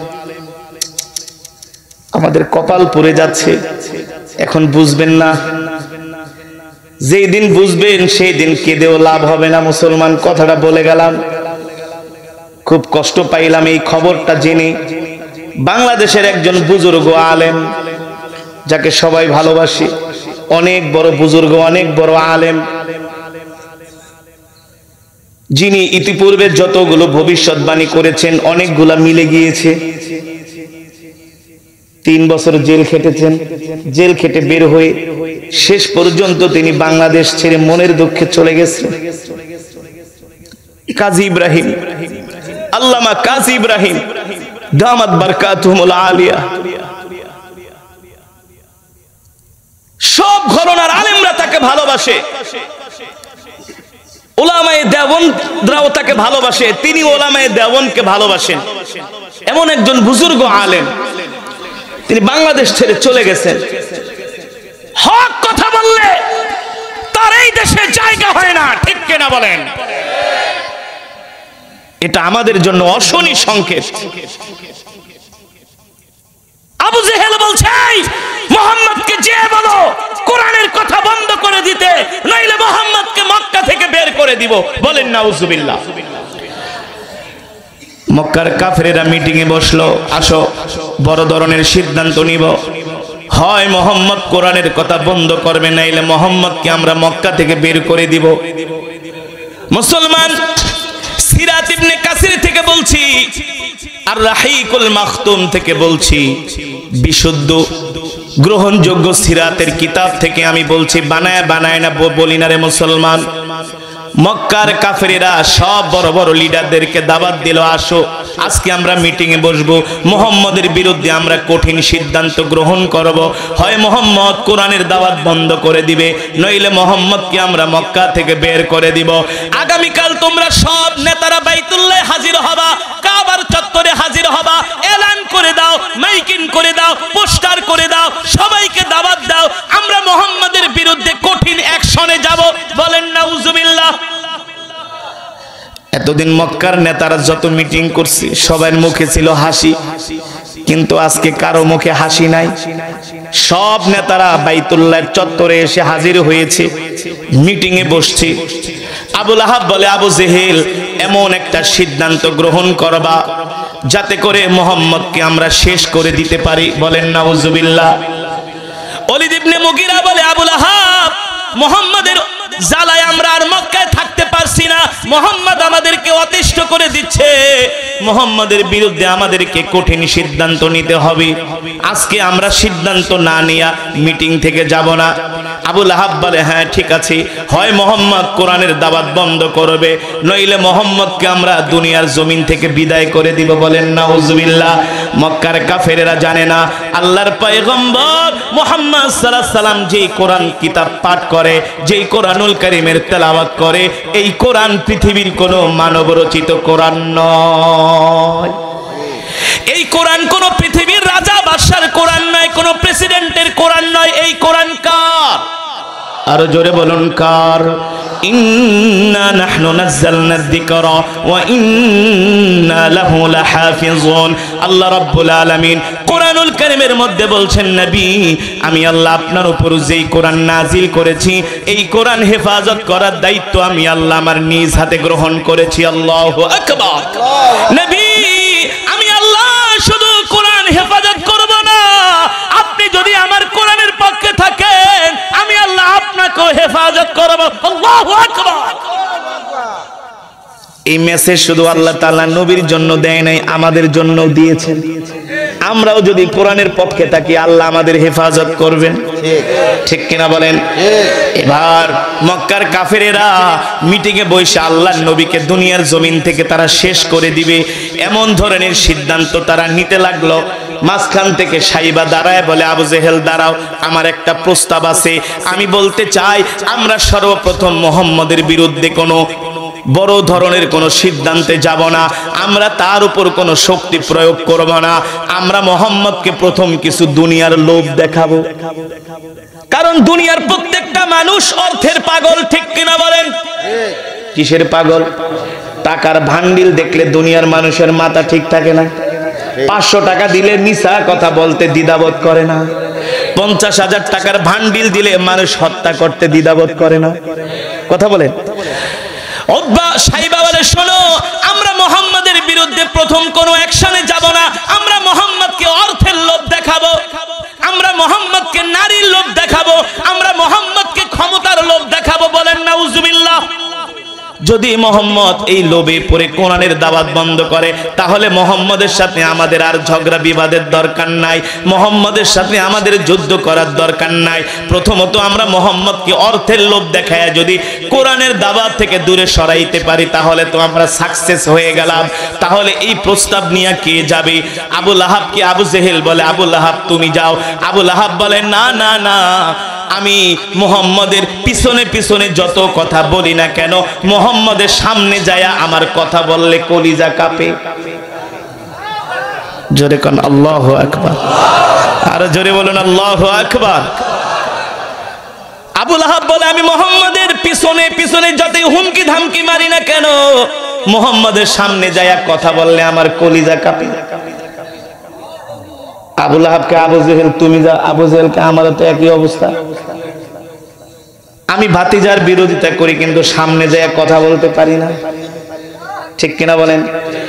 আমাদের কপাল পুড়ে যাচ্ছে। এখন বুঝবেন না, যেই দিন বুঝবেন সেই দিন কেঁদেও লাভ হবে না। মুসলমান, কথাটা বলে গেলাম, খুব কষ্ট পাইলাম এই খবরটা জেনে। বাংলাদেশের একজন বুজুর্গ আলেম, যাকে সবাই ভালোবাসে, অনেক বড় বুজুর্গ, অনেক বড় আলেম, যিনি ইতিপূর্বে যতগুলো ভবিষ্যৎবাণী করেছেন অনেকগুলা মিলে গিয়েছে। 3 বছর জেল খেটেছেন, জেল খেটে বের হয়ে শেষ পর্যন্ত তিনি বাংলাদেশ ছেড়ে মনের দুঃখে চলে গেছেন। কাজী ইব্রাহিম, আল্লামা কাজী ইব্রাহিম দামাত বারকাতুহুমুল আলিয়া, সব ঘরানার আলেমরা তাকে ভালোবাসে, উলামায়ে দেওবন্দরাও তাকে ভালোবাসে, তিনি উলামায়ে দেওবন্দকে ভালোবাসেন। এমন একজন বুজুর্গ আলেম, তিনি বাংলাদেশ ছেড়ে চলে গেছেন। হক কথা বললে তার এই দেশে জায়গা হয় না, ঠিক কিনা বলেন? এটা আমাদের জন্য অশনি সংকেত। আবু জেহেল বলছে, মুহাম্মদকে যে বলো কোরআনের কথা বন্ধ করে দিতে, নইলে মুহাম্মদকে মক্কা থেকে বের করে দিব। বলেন নাউজুবিল্লাহ। মক্কার কাফেরেরা মিটিং এ বসলো, আসো বড় ধরনের সিদ্ধান্ত নিব, হয় মুহাম্মদ কোরআনের কথা বন্ধ করবে, নাইলে মুহাম্মদকে আমরা মক্কা থেকে বের করে দিব। মুসলমান, সিরাত ইবনে কাসির থেকে বলছি, আর রাহিকুল মাখতুম থেকে বলছি, বিশুদ্ধ গ্রহণযোগ্য সিরাতের কিতাব থেকে আমি বলছি, বানায় বানায় না বলি না রে মুসলমান। মক্কার কাফেরেরা সব বড় বড় লিডারদেরকে দাওয়াত দিল, আসো আজকে আমরা মিটিং এ বসবো, মুহাম্মদের বিরুদ্ধে আমরা কঠিন সিদ্ধান্ত গ্রহণ করব। হয় মুহাম্মদ কোরআনের দাওয়াত বন্ধ করে দিবে, নইলে মুহাম্মদকে আমরা মক্কা থেকে বের করে দিব। আগামীকাল তোমরা সব নেতারা বাইতুল্লাহ হাজির হবা, কাবার চত্বরে হাজির হবা, এলান করে দাও, মাইকিং করে দাও, পোস্টার করে দাও, সবাইকে দাওয়াত দাও, আমরা মুহাম্মদের বিরুদ্ধে কঠিন অ্যাকশনে যাব। বলেন নাউজুবিল্লাহ। এতদিন মক্কার নেতারা যত মিটিং করছে সবার মুখে ছিল হাসি, কিন্তু আজকে কারো মুখে হাসি নাই। সব নেতারা বাইতুল্লাহ চত্বরে এসে হাজির হয়েছে, মিটিং এ বসছে। আবু লাহাব বলে, আবু জেহেল, এমন একটা সিদ্ধান্ত গ্রহণ করবা যাতে করে মুহাম্মদকে আমরা শেষ করে দিতে পারি। বলেন নাউজুবিল্লাহ। ওলীদ ইবনে মুগীরা বলে, আবু লাহাব, মুহাম্মাদের জ্বালায় আমরা আর মক্কায় থাকতে পারছি না, মুহাম্মদ আমাদেরকে অতিষ্ঠ করে দিচ্ছে, মুহাম্মদের বিরুদ্ধে আমাদেরকে কঠিন সিদ্ধান্ত নিতে হবে। আজকে আমরা সিদ্ধান্ত না নিয়া মিটিং থেকে যাব না। আবু লাহাব বলে, হ্যাঁ ঠিক আছে, হয় মুহাম্মদ কোরআনের দাওয়াত বন্ধ করবে, নইলে মুহাম্মদকে আমরা দুনিয়ার জমিন থেকে বিদায় করে দিব। বলেন নাউজুবিল্লাহ। মক্কার কাফেরেরা জানে না আল্লাহর পয়গম্বর মুহাম্মদ সাল্লাল্লাহু আলাইহি সাল্লাম যেই কোরআন কিতাব পাঠ করে, যেই কোরআনুল কারীমের তেলাওয়াত করে, এই কোরআন পৃথিবীর কোনো মানব রচিত কোরআন নয়। এই কোরআন কোন পৃথিবীর রাজা বাদশার কোরআন নয়, কোন প্রেসিডেন্টের কোরআন নয়। এই কোরআন কার? আরো জোরে বলুন, কার? ইন্না নাহনু নাযালনা যিকরা ওয়া ইন্না লাহু লাহাফিজুন। আল্লাহ রাব্বুল আলামিন কোরআনুল কারীমের মধ্যে বলছেন, নবী, আমি আল্লাহ আপনার উপর যেই কোরআন নাজিল করেছি, এই কোরআন হেফাজত করার দায়িত্ব আমি আল্লাহ আমার নিজ হাতে গ্রহণ করেছি। আল্লাহু আকবার। নবী, আমি আল্লাহ শুধু কোরআন হেফাজত করব না, আপনি যদি আমার কোরআনের পক্ষে থাকেন, আমি আল্লাহ আপনাকেও হেফাজত করব। আল্লাহু আকবার। এই মেসেজ শুধু আল্লাহ তাআলা নবীর জন্য দেয় নাই, আমাদের জন্য দিয়েছেন। আমরাও যদি কোরআনের পক্ষে থাকি, আল্লাহ আমাদের হেফাজত করবেন। ঠিক কিনা বলেন? এবার মক্কার কাফেরেরা মিটিং এ বসে আল্লাহর নবীকে দুনিয়ার জমিন থেকে তারা শেষ করে দিবে, এমন ধরনের সিদ্ধান্ত তারা নিতে লাগলো। মাঝখান থেকে সাইবা দাঁড়ায় বলে, আবু জেহেল দাঁড়াও, আমার একটা প্রস্তাব আছে। আমি বলতে চাই, আমরা সর্বপ্রথম মুহাম্মদের বিরুদ্ধে কোনো বড় ধরনের কোনো সিদ্ধান্তে যাব না, আমরা তার উপর কোনো শক্তি প্রয়োগ করব না। আমরা মুহাম্মদকে প্রথম কিছু দুনিয়ার লোভ দেখাবো, কারণ দুনিয়ার প্রত্যেকটা মানুষ অর্থের পাগল, ঠিক কিনা বলেন? কিসের পাগল? টাকার ভান্ডিল দেখলে দুনিয়ার মানুষের মাথা ঠিক থাকে না। 500 টাকা দিলে মিছা কথা বলতে দ্বিধাবোধ করে না। 50,000 টাকার ভান্ডিল দিলে মানুষ হত্যা করতে দ্বিধাবোধ করে না। কথা বলেন। উতবা সাইবা বলে, শোনো, আমরা মুহাম্মাদের বিরুদ্ধে প্রথম কোনো অ্যাকশনে যাব না। আমরা মুহাম্মদকে অর্থের লোভ দেখাবো, আমরা মুহাম্মদকে নারীর লোভ দেখাবো, আমরা মুহাম্মদকে ক্ষমতার লোভ দেখাবো। বলেন নাউজুবিল্লাহ। যদি মুহাম্মদ এই লোভে পড়ে কোরআনের দাওয়াত বন্ধ করে, তাহলে মুহাম্মদের সাথে আমাদের আর ঝগড়া বিবাদের দরকার নাই, মুহাম্মদের সাথে আমাদের যুদ্ধ করার দরকার নাই। প্রথমত আমরা মুহাম্মদকে অর্থের লোভ দেখায় যদি কোরআনের দাওয়াত থেকে দূরে সরাইতে পারি, তাহলে তো আমরা সাকসেস হয়ে গেলাম। তাহলে এই প্রস্তাব নিয়ে কে যাবে? আবু লাহাবকে আবু জেহেল বলে, আবু লাহাব তুমি যাও। আবু লাহাব বলে, না না না, আমি মুহাম্মদের পিছনে পিছনে যত কথা বলি না কেন, মুহাম্মদের সামনে যায়া আমার কথা বললে কলিজা কাঁপে। জোরে কোন আল্লাহু আকবার, আর জোরে বলুন আল্লাহু আকবার। আবু লাহাব বলে, আমি মুহাম্মদের পিছনে পিছনে যতই হুমকি ধামকি মারি না কেন, মুহাম্মদের সামনে যায়া কথা বললে আমার কলিজা কাঁপে। আবু লাহাবকে আবু জেহেল তুমি যা, আবু জেহেলকে আমারও তো একই অবস্থা। আমি ভাতিজার বিরোধিতা করি কিন্তু সামনে যায় কথা বলতে পারি না, ঠিক কিনা বলেন?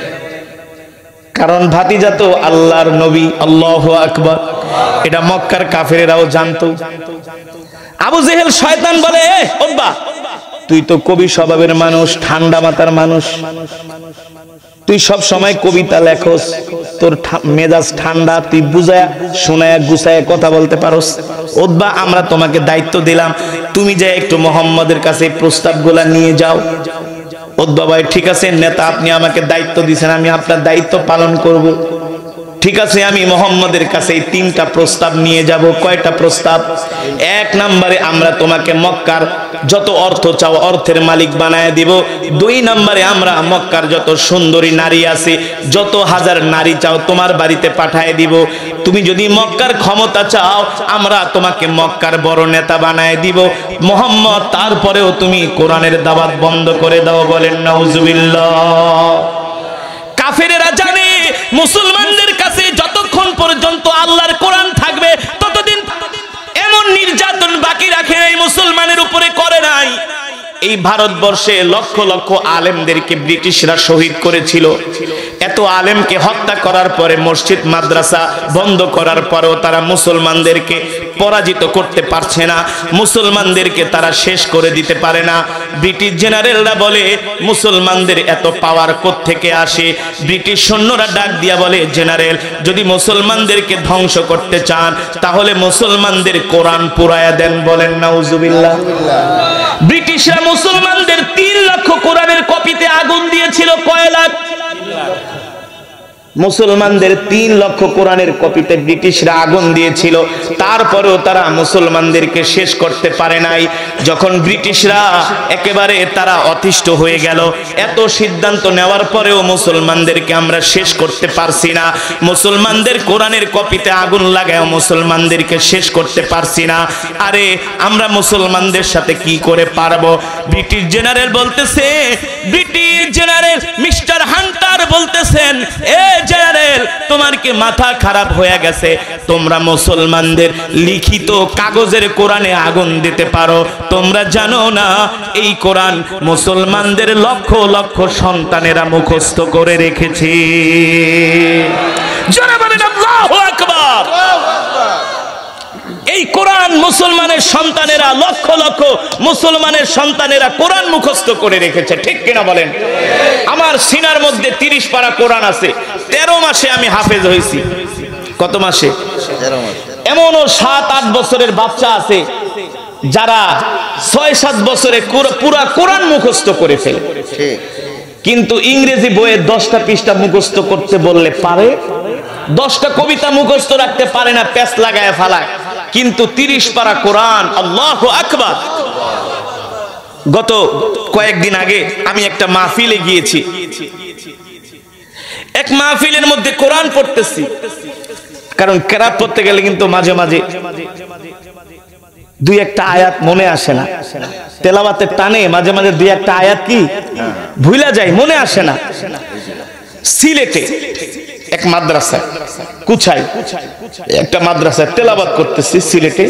কারণ ভাতিজা তো আল্লাহর নবী। আল্লাহু আকবার। এটা মক্কার কাফেরেরাও জানতো। আবু জেহেল শয়তান বলে, ওবা তুই তো কবি স্বভাবের মানুষ, ঠান্ডা মাথার মানুষ, তুই সব সময় কবিতা লেখস, তোর মেজাজ ঠান্ডা, তুই বুঝায়া শোনায়া গুছায়া কথা বলতে পারস। ওবা আমরা তোমাকে দায়িত্ব দিলাম, তুমি যে একটু মুহাম্মদের কাছে প্রস্তাবগুলা নিয়ে যাও। ওবা ভাই ঠিক আছে নেতা, আপনি আমাকে দায়িত্ব দিয়েছেন, আমি আপনার দায়িত্ব পালন করব। ঠিক আছে, আমি মুহাম্মদের কাছে এই 3টা প্রস্তাব নিয়ে যাব। কয়টা প্রস্তাব? 1 নম্বরে আমরা তোমাকে মক্কার যত অর্থ চাও অর্থের মালিক বানায় দিব। 2 নম্বরে আমরা মক্কার যত সুন্দরী নারী আছে, যত হাজার নারী চাও তোমার বাড়িতে পাঠায় দিব। তুমি যদি মক্কার ক্ষমতা চাও, আমরা তোমাকে মক্কার বড় নেতা বানায় দিব। মুহাম্মদ তারপরেও তুমি কোরআনের দাওয়াত বন্ধ করে দাও। বলেন নাউজুবিল্লাহ। কাফেরেরা জানে মুসলমানদের কাছে যতক্ষণ পর্যন্ত আল্লাহর কোরআন থাকবে, ততদিন এমন নির্যাতন বাকি রাখে নাই, মুসলমানের উপরে করে নাই। এই ভারতবর্ষে লক্ষ লক্ষ আলেমদেরকে ব্রিটিশরা শহীদ করেছিল। এত আলেমকে হত্যা করার পরে, মসজিদ মাদ্রাসা বন্ধ করার পরেও তারা মুসলমানদেরকে পরাজিত করতে পারছে না, মুসলমানদেরকে তারা শেষ করে দিতে পারে না। ব্রিটিশ জেনারেলরা বলে মুসলমানদের এত পাওয়ার কোত্থেকে আসে? ব্রিটিশ সৈন্যরা ডাক দিয়া বলে, জেনারেল যদি মুসলমানদেরকে ধ্বংস করতে চান তাহলে মুসলমানদের কোরআন পুরায়া দেন। বলেন নাউজুবিল্লাহ। ব্রিটিশরা মুসলমানদের 3 লক্ষ কোরআনের কপিতে আগুন দিয়েছিল। কয় লাখ? মুসলমানদের 3 লক্ষ কোরআনের কপিতে ব্রিটিশরা আগুন দিয়েছিল, তারপরেও তারা মুসলমানদেরকে শেষ করতে পারে নাই। যখন ব্রিটিশরা একেবারে তারা অতিষ্ঠ হয়ে গেল, এত সিদ্ধান্ত নেওয়ার পরেও মুসলমানদেরকে আমরা শেষ করতে পারছি না, মুসলমানদের কোরআনের কপিতে আগুন লাগায় মুসলমানদেরকে শেষ করতে পারছি না, আরে আমরা মুসলমানদের সাথে কি করে পারবো? ব্রিটিশ জেনারেল বলতেছে, ব্রিটিশ জেনারেল মিস্টার হান্টার বলতেছেন, এ জেনারেল তোমার কি মাথা খারাপ হয়ে গেছে? তোমরা মুসলমানদের লিখিত কাগজের কোরআনে আগুন দিতে পারো? তোমরা জানো না এই কোরআন মুসলমানদের লক্ষ লক্ষ সন্তানেরা মুখস্থ করে রেখেছে। জোরে বলেন আল্লাহু আকবার। এই কোরআন মুসলমানের সন্তানেরা, লক্ষ লক্ষ মুসলমানের সন্তানেরা কোরআন মুখস্থ করে রেখেছে, ঠিক কিনা বলেন? আমার সিনার মধ্যে 30 পারা কোরআন আছে। 13 মাসে আমি হাফেজ হয়েছি। কত মাসে? 13 মাস। এমনও 7-8 বছরের বাচ্চা আছে যারা 6-7 বছরে পুরা কোরআন মুখস্থ করে ফেলে, কিন্তু ইংরেজি বইয়ে 10টা পৃষ্ঠা মুখস্থ করতে বললে পারে, 10টা কবিতা মুখস্থ রাখতে পারে না, প্যাচ লাগায় ফালায়। কিন্তু 30 পারা কোরআন, আল্লাহু আকবার। গত কয়েকদিন আগে আমি একটা মাহফিলে গিয়েছি, এক মাহফিলের মধ্যে কোরআন পড়তেছি, কারণ কেরাত পড়তে গেলে কিন্তু মাঝে মাঝে দুই একটা আয়াত মনে আসে না, তেলাওয়াতের টানে মাঝে মাঝে দুই একটা আয়াত কি ভুলা যায়, মনে আসে না। সিলেটে এক মাদ্রাসায়, কুছাই একটা মাদ্রাসায় তেলাওয়াত করতেছি সিলেটে,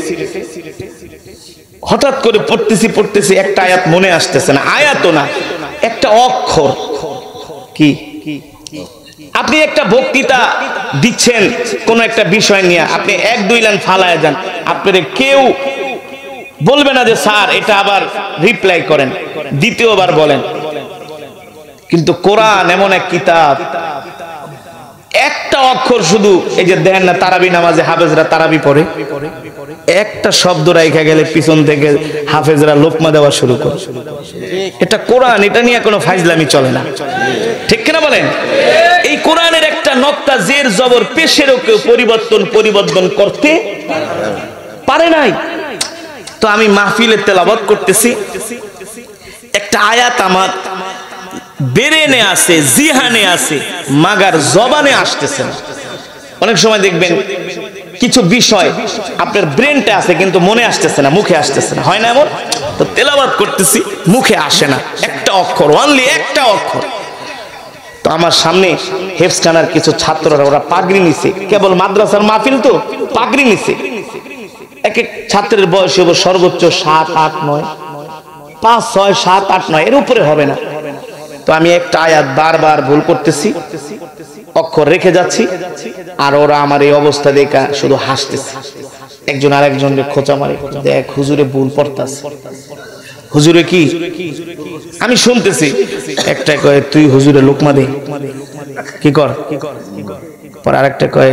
হঠাৎ করে পড়তেছি একটা আয়াত মনে আসতেছে না, আয়াতও না, একটা অক্ষর। কি আপনি একটা বক্তৃতা দিচ্ছেন কোন একটা বিষয় নিয়ে, আপনি এক দুই লাইন ফালায় যান, আপনাদের কেউ বলবে না যে স্যার এটা আবার রিপ্লাই করেন, দ্বিতীয়বার বলেন। কিন্তু কোরআন এমন এক কিতাব, একটা অক্ষর শুধু, এই যে দেখেন না তারাবি নামাজে হাফেজরা তারাবি পড়ে, একটা শব্দ রাইখা গেলে পিছন থেকে হাফেজরা লোকমা দেওয়া শুরু করে। এটা কোরআন, এটা নিয়ে কোনো ফাইজলামি চলে না, ঠিক কিনা বলেন? এই কোরআনের একটা নক্তা জের জবর পেশেরও কেউ পরিবর্তন করতে পারে নাই। তো আমি মাহফিলে তেলাওয়াত করতেছি, একটা আয়াত আমার বেরেনে আছে, জিহানে আছে, মাগার জবানে আসতেছে না। অনেক সময় দেখবেন কিছু বিষয় আপনার ব্রেনটা আছে কিন্তু মনে আসতেছে না, মুখে আসতেছে না, হয় না এমন? তো তেলাওয়াত করতেছি, মুখে আসে না, একটা অক্ষর, অনলি একটা অক্ষর। তো আমার সামনে হেফজখানার কিছু ছাত্ররা, ওরা পাগড়ি নিছে, কেবল মাদ্রাসার মাহফিল তো পাগড়ি নিছে। এক এক ছাত্রের বয়স হবে সর্বোচ্চ 7, 8, 9, 5, 6, 7, 8, 9, এর উপরে হবে না। তো আমি একটা আয়াত বারবার ভুল করতেছি, অক্ষর রেখে যাচ্ছি, আর ওরা আমার এই অবস্থা দেখা শুধু হাসতেছে। একজন আর একজনকে খোঁচা মারে, দেখ হুজুরে ভুল পড়তাছে, হুজুরে কি, আমি শুনতেছি। একটা কয় তুই হুজুরে লোকমা দে, কি কর, পর আরেকটা কয়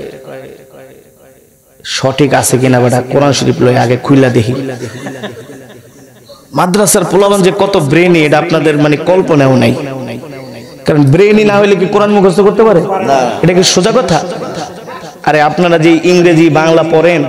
সঠিক আছে কিনা বেটা, কোরআন শরীফ লই আগে খুইলা দেখি। মাদ্রাসার পোলাবান যে কত ব্রেনি, এটা আপনাদের মানে কল্পনাও নাই। কারণ ব্রেনি না হইলে কি কোরআন মুখস্থ করতে পারে? এটা কি সোজা কথা? আরে আপনারা যে ইংরেজি বাংলা পড়েন,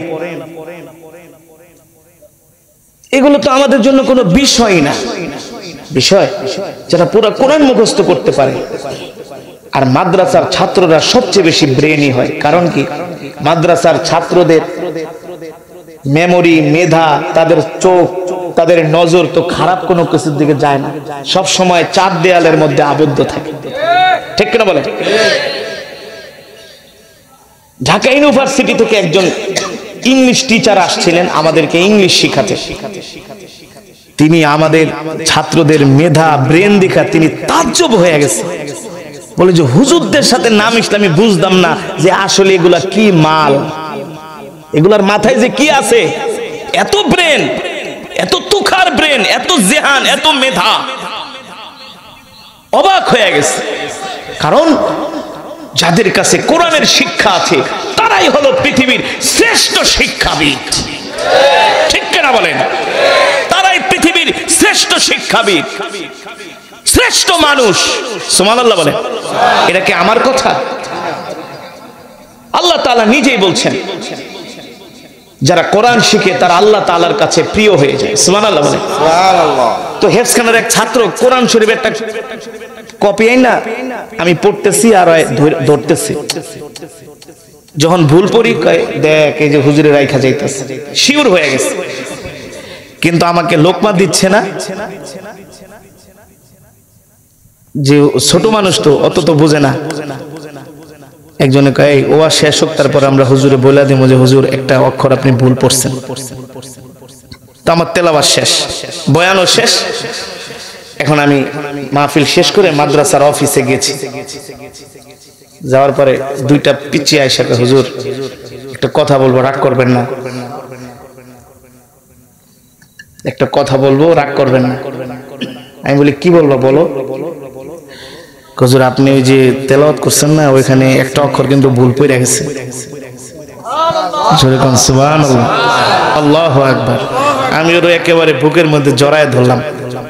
এগুলো তো আমাদের জন্য কোনো বিষয় না, বিষয় যারা পুরো কোরআন মুখস্থ করতে পারে। আর মাদ্রাসার ছাত্ররা সবচেয়ে বেশি ব্রেনি হয়। কারণ কি, মাদ্রাসার ছাত্রদের মেমোরি, মেধা, তাদের চোখ, তাদের নজর তো খারাপ কোনো কিছুর দিকে যায় না, সব সময় চার দেয়ালের মধ্যে আবদ্ধ থাকে, ঠিক কিনা বলে? ঢাকা ইউনিভার্সিটি থেকে একজন ইংলিশ টিচার আসছিলেন আমাদেরকে ইংলিশ শিখাতে। তিনি আমাদের ছাত্রদের মেধা, ব্রেন দেখা তিনি তাজ্জব হয়ে গেছে। বলে যে হুজুরদের সাথে নাম ইসলামী বুঝতাম না যে আসলে এগুলা কি মাল, এগুলার মাথায় যে কি আছে, এত ব্রেন, এত তুখার ব্রেন, এত জেহান, এত মেধা। অবাক হয়ে গেছে। কারণ যাদের কাছে কোরআনের শিক্ষা আছে তারাই হলো পৃথিবীর শ্রেষ্ঠ শিক্ষাবিদ, ঠিক কিনা বলেন? তারাই পৃথিবীর শ্রেষ্ঠ শিক্ষাবিদ, শ্রেষ্ঠ মানুষ। সুবহানাল্লাহ বলেন। এটা কি আমার কথা? আল্লাহ তাআলা নিজেই বলছেন, যারা কোরআন শিখে তারা আল্লাহ তাআলার কাছে প্রিয় হয়ে যায়। সুবহানাল্লাহ বলেন। তো হেফজখানার এক ছাত্র কোরআন শরীফের একটা কপি না আমি পড়তেছি আর ধরতেছি, যখন ভুল পড়ি কয় দেখ এই যে হুজুরে রাইখা যাইতেছে, শিওর হয়ে গেছে, কিন্তু আমাকে লোকমা দিচ্ছে না। যে ছোট মানুষ তো অত তো বুঝে না। একজনে কয় ওয়া শেষ হোক, তারপর আমরা হুজুরে বলে দিব যে হুজুর একটা অক্ষর আপনি ভুল পড়ছেন। তো আমার তেলাওয়াত শেষ, বয়ানও শেষ। এখন আমি মাহফিল শেষ করে মাদ্রাসার অফিসে গেছি। যাওয়ার পরে দুইটা পিছিয়ে আইসা কয় হুজুর একটা কথা বলবো, রাগ করবেন না, একটা কথা বলবো, রাগ করবেন না। আমি বলি কি বলবো বলো। হুজুর আপনি ওই যে তেলাওয়াত করছেন না, ওইখানে একটা অক্ষর কিন্তু ভুল পড়ে গেছে। সুবহানাল্লাহ, আল্লাহু আকবার। আমি ওর একেবারে বুকের মধ্যে জড়ায় ধরলাম,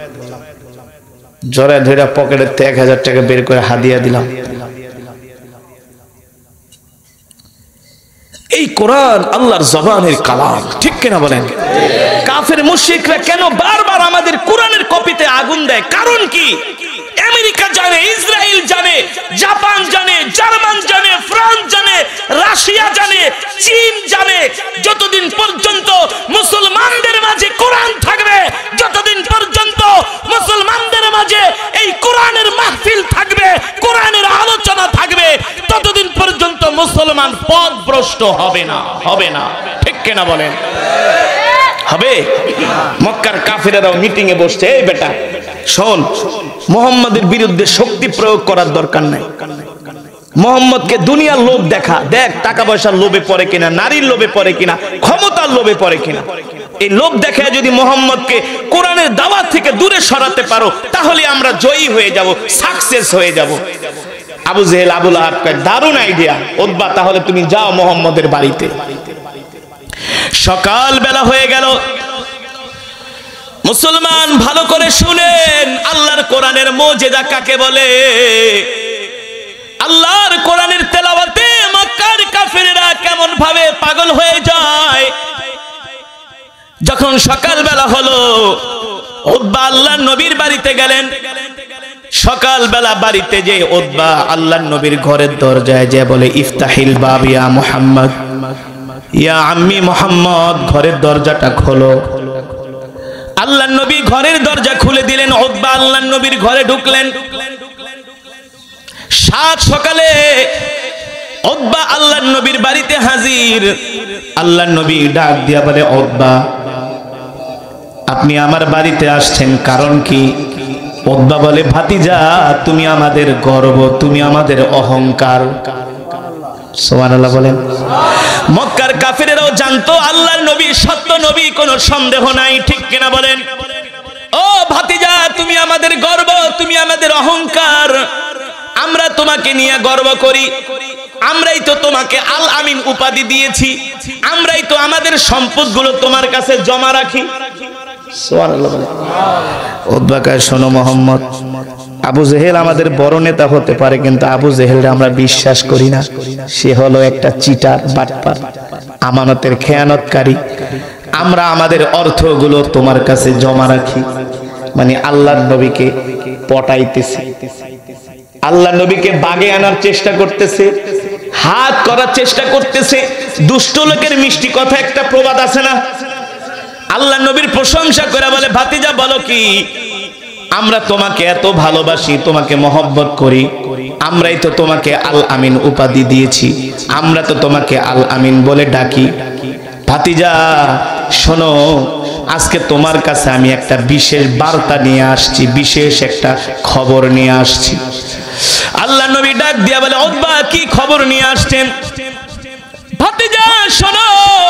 জড়ায় ধরে পকেটের থেকে 1000 টাকা বের করে হাদিয়া দিলাম। এই কোরআন আল্লাহর জবানের কালাম, ঠিক কিনা বলেন? কাফের মুশরিকরা কেন বারবার আমাদের কোরআনের কপিতে আগুন দেয়? কারণ কি? আমেরিকা জানে, ইসরায়েল জানে, জাপান জানে, জার্মান জানে, ফ্রান্স জানে, রাশিয়া জানে, চীন জানে, যতদিন পর্যন্ত মুসলমানদের মাঝে কোরআন থাকবে, যতদিন পর্যন্ত মুসলমানদের মাঝে এই কোরআনের মাহফিল থাকবে, কোরআনের আলোচনা থাকবে, ততদিন পর্যন্ত মুসলমান পথভ্রষ্ট হবে না, হবে না, ঠিক কিনা বলেন? হবে? মক্কার কাফেরেরাও মিটিং এ বসছে, এই বেটা শোন, মুহাম্মাদের বিরুদ্ধে শক্তি প্রয়োগ করার দরকার নাই। মুহাম্মদকে দুনিয়ার লোভ দেখা, দেখ টাকা পয়সার লোভে পড়ে কিনা, নারীর লোভে পড়ে কিনা, ক্ষমতার লোভে পড়ে কিনা। এই লোভ দেখে যদি মুহাম্মদকে কোরআনের দাওয়াত থেকে দূরে সরাতে পারো, তাহলে আমরা জয়ী হয়ে যাব, সাকসেস হয়ে যাব। আবু জেহেল, আবু লাহাব কয় দারুণ আইডিয়া, উতবা তাহলে তুমি যাও মুহাম্মদের বাড়িতে। সকাল বেলা হয়ে গেল। মুসলমান ভালো করে শুনেন, আল্লাহর কোরআনের মুজিজা কাকে বলে? আল্লাহর কোরআনের তেলাওয়াতে মক্কার কাফেররা কেমন ভাবে পাগল হয়ে যায়। যখন সকাল বেলা হলো, উতবা আল্লাহর নবীর বাড়িতে গেলেন। সকাল বেলা বাড়িতে যে উতবা আল্লাহর নবীর ঘরের দরজায় যে বলে, ইফতাহিল বাব ইয়া মুহাম্মদ, ইয়া আম্মি মুহাম্মদ, ঘরের দরজাটা খোলো। আল্লাহর নবী ঘরের দরজা খুলে দিলেন। উতবা আল্লাহর নবীর ঘরে ঢুকলেন। সাত সকালে উতবা আল্লাহর নবীর বাড়িতে হাজির। আল্লাহর নবী ডাক দিয়া বলে, উতবা আপনি আমার বাড়িতে আসছেন, কারণ কি? উতবা বলে, ভাতিজা তুমি আমাদের গর্ব, তুমি আমাদের অহংকার। সুবহানাল্লাহ বলেন। মক্কার কাফেরেরাও জানতো আল্লাহর নবী সত্য নবী, কোনো সন্দেহ নাই, ঠিক কিনা বলেন? ও ভাতিজা, তুমি আমাদের গর্ব, তুমি আমাদের অহংকার, আমরা তোমাকে নিয়ে গর্ব করি, আমরাই তো তোমাকে আল আমিন উপাধি দিয়েছি, আমরাই তো আমাদের সম্পদগুলো তোমার কাছে জমা রাখি। সুবহানাল্লাহ বলেন। উতবা কয়, শোনো মুহাম্মদ, আবু জেহেল আমাদের বড় নেতা হতে পারে, কিন্তু আবু জেহেলকে আমরা বিশ্বাস করি না। সে হলো একটা চিটার, বাটপার, আমানতের খেয়ানতকারী। আমরা আমাদের অর্থগুলো তোমার কাছে জমা রাখি। মানে আল্লাহর নবীকে পটাইতেছে, আল্লাহর নবীকে বাগে আনার চেষ্টা করতেছে, হাত করার চেষ্টা করতেছে। দুষ্ট লোকের মিষ্টি কথা একটা প্রবাদ আছে না? আল্লাহ নবীর প্রশংসা করে বলে, ভাতিজা বলো কি? আমরা তোমাকে এত ভালোবাসি, তোমাকে মহব্বত করি, আমরাই তো তোমাকে আল আমিন উপাধি দিয়েছি, আমরা তো তোমাকে আল আমিন বলে ডাকি। ভাতিজা শোনো, আজকে তোমার কাছে আমি একটা বিশেষ বার্তা নিয়ে আসছি, বিশেষ একটা খবর নিয়ে আসছি। আল্লাহ নবী ডাক দিয়া বলে, উতবা কি খবর নিয়ে আসছেন? ভাতিজা শোনো,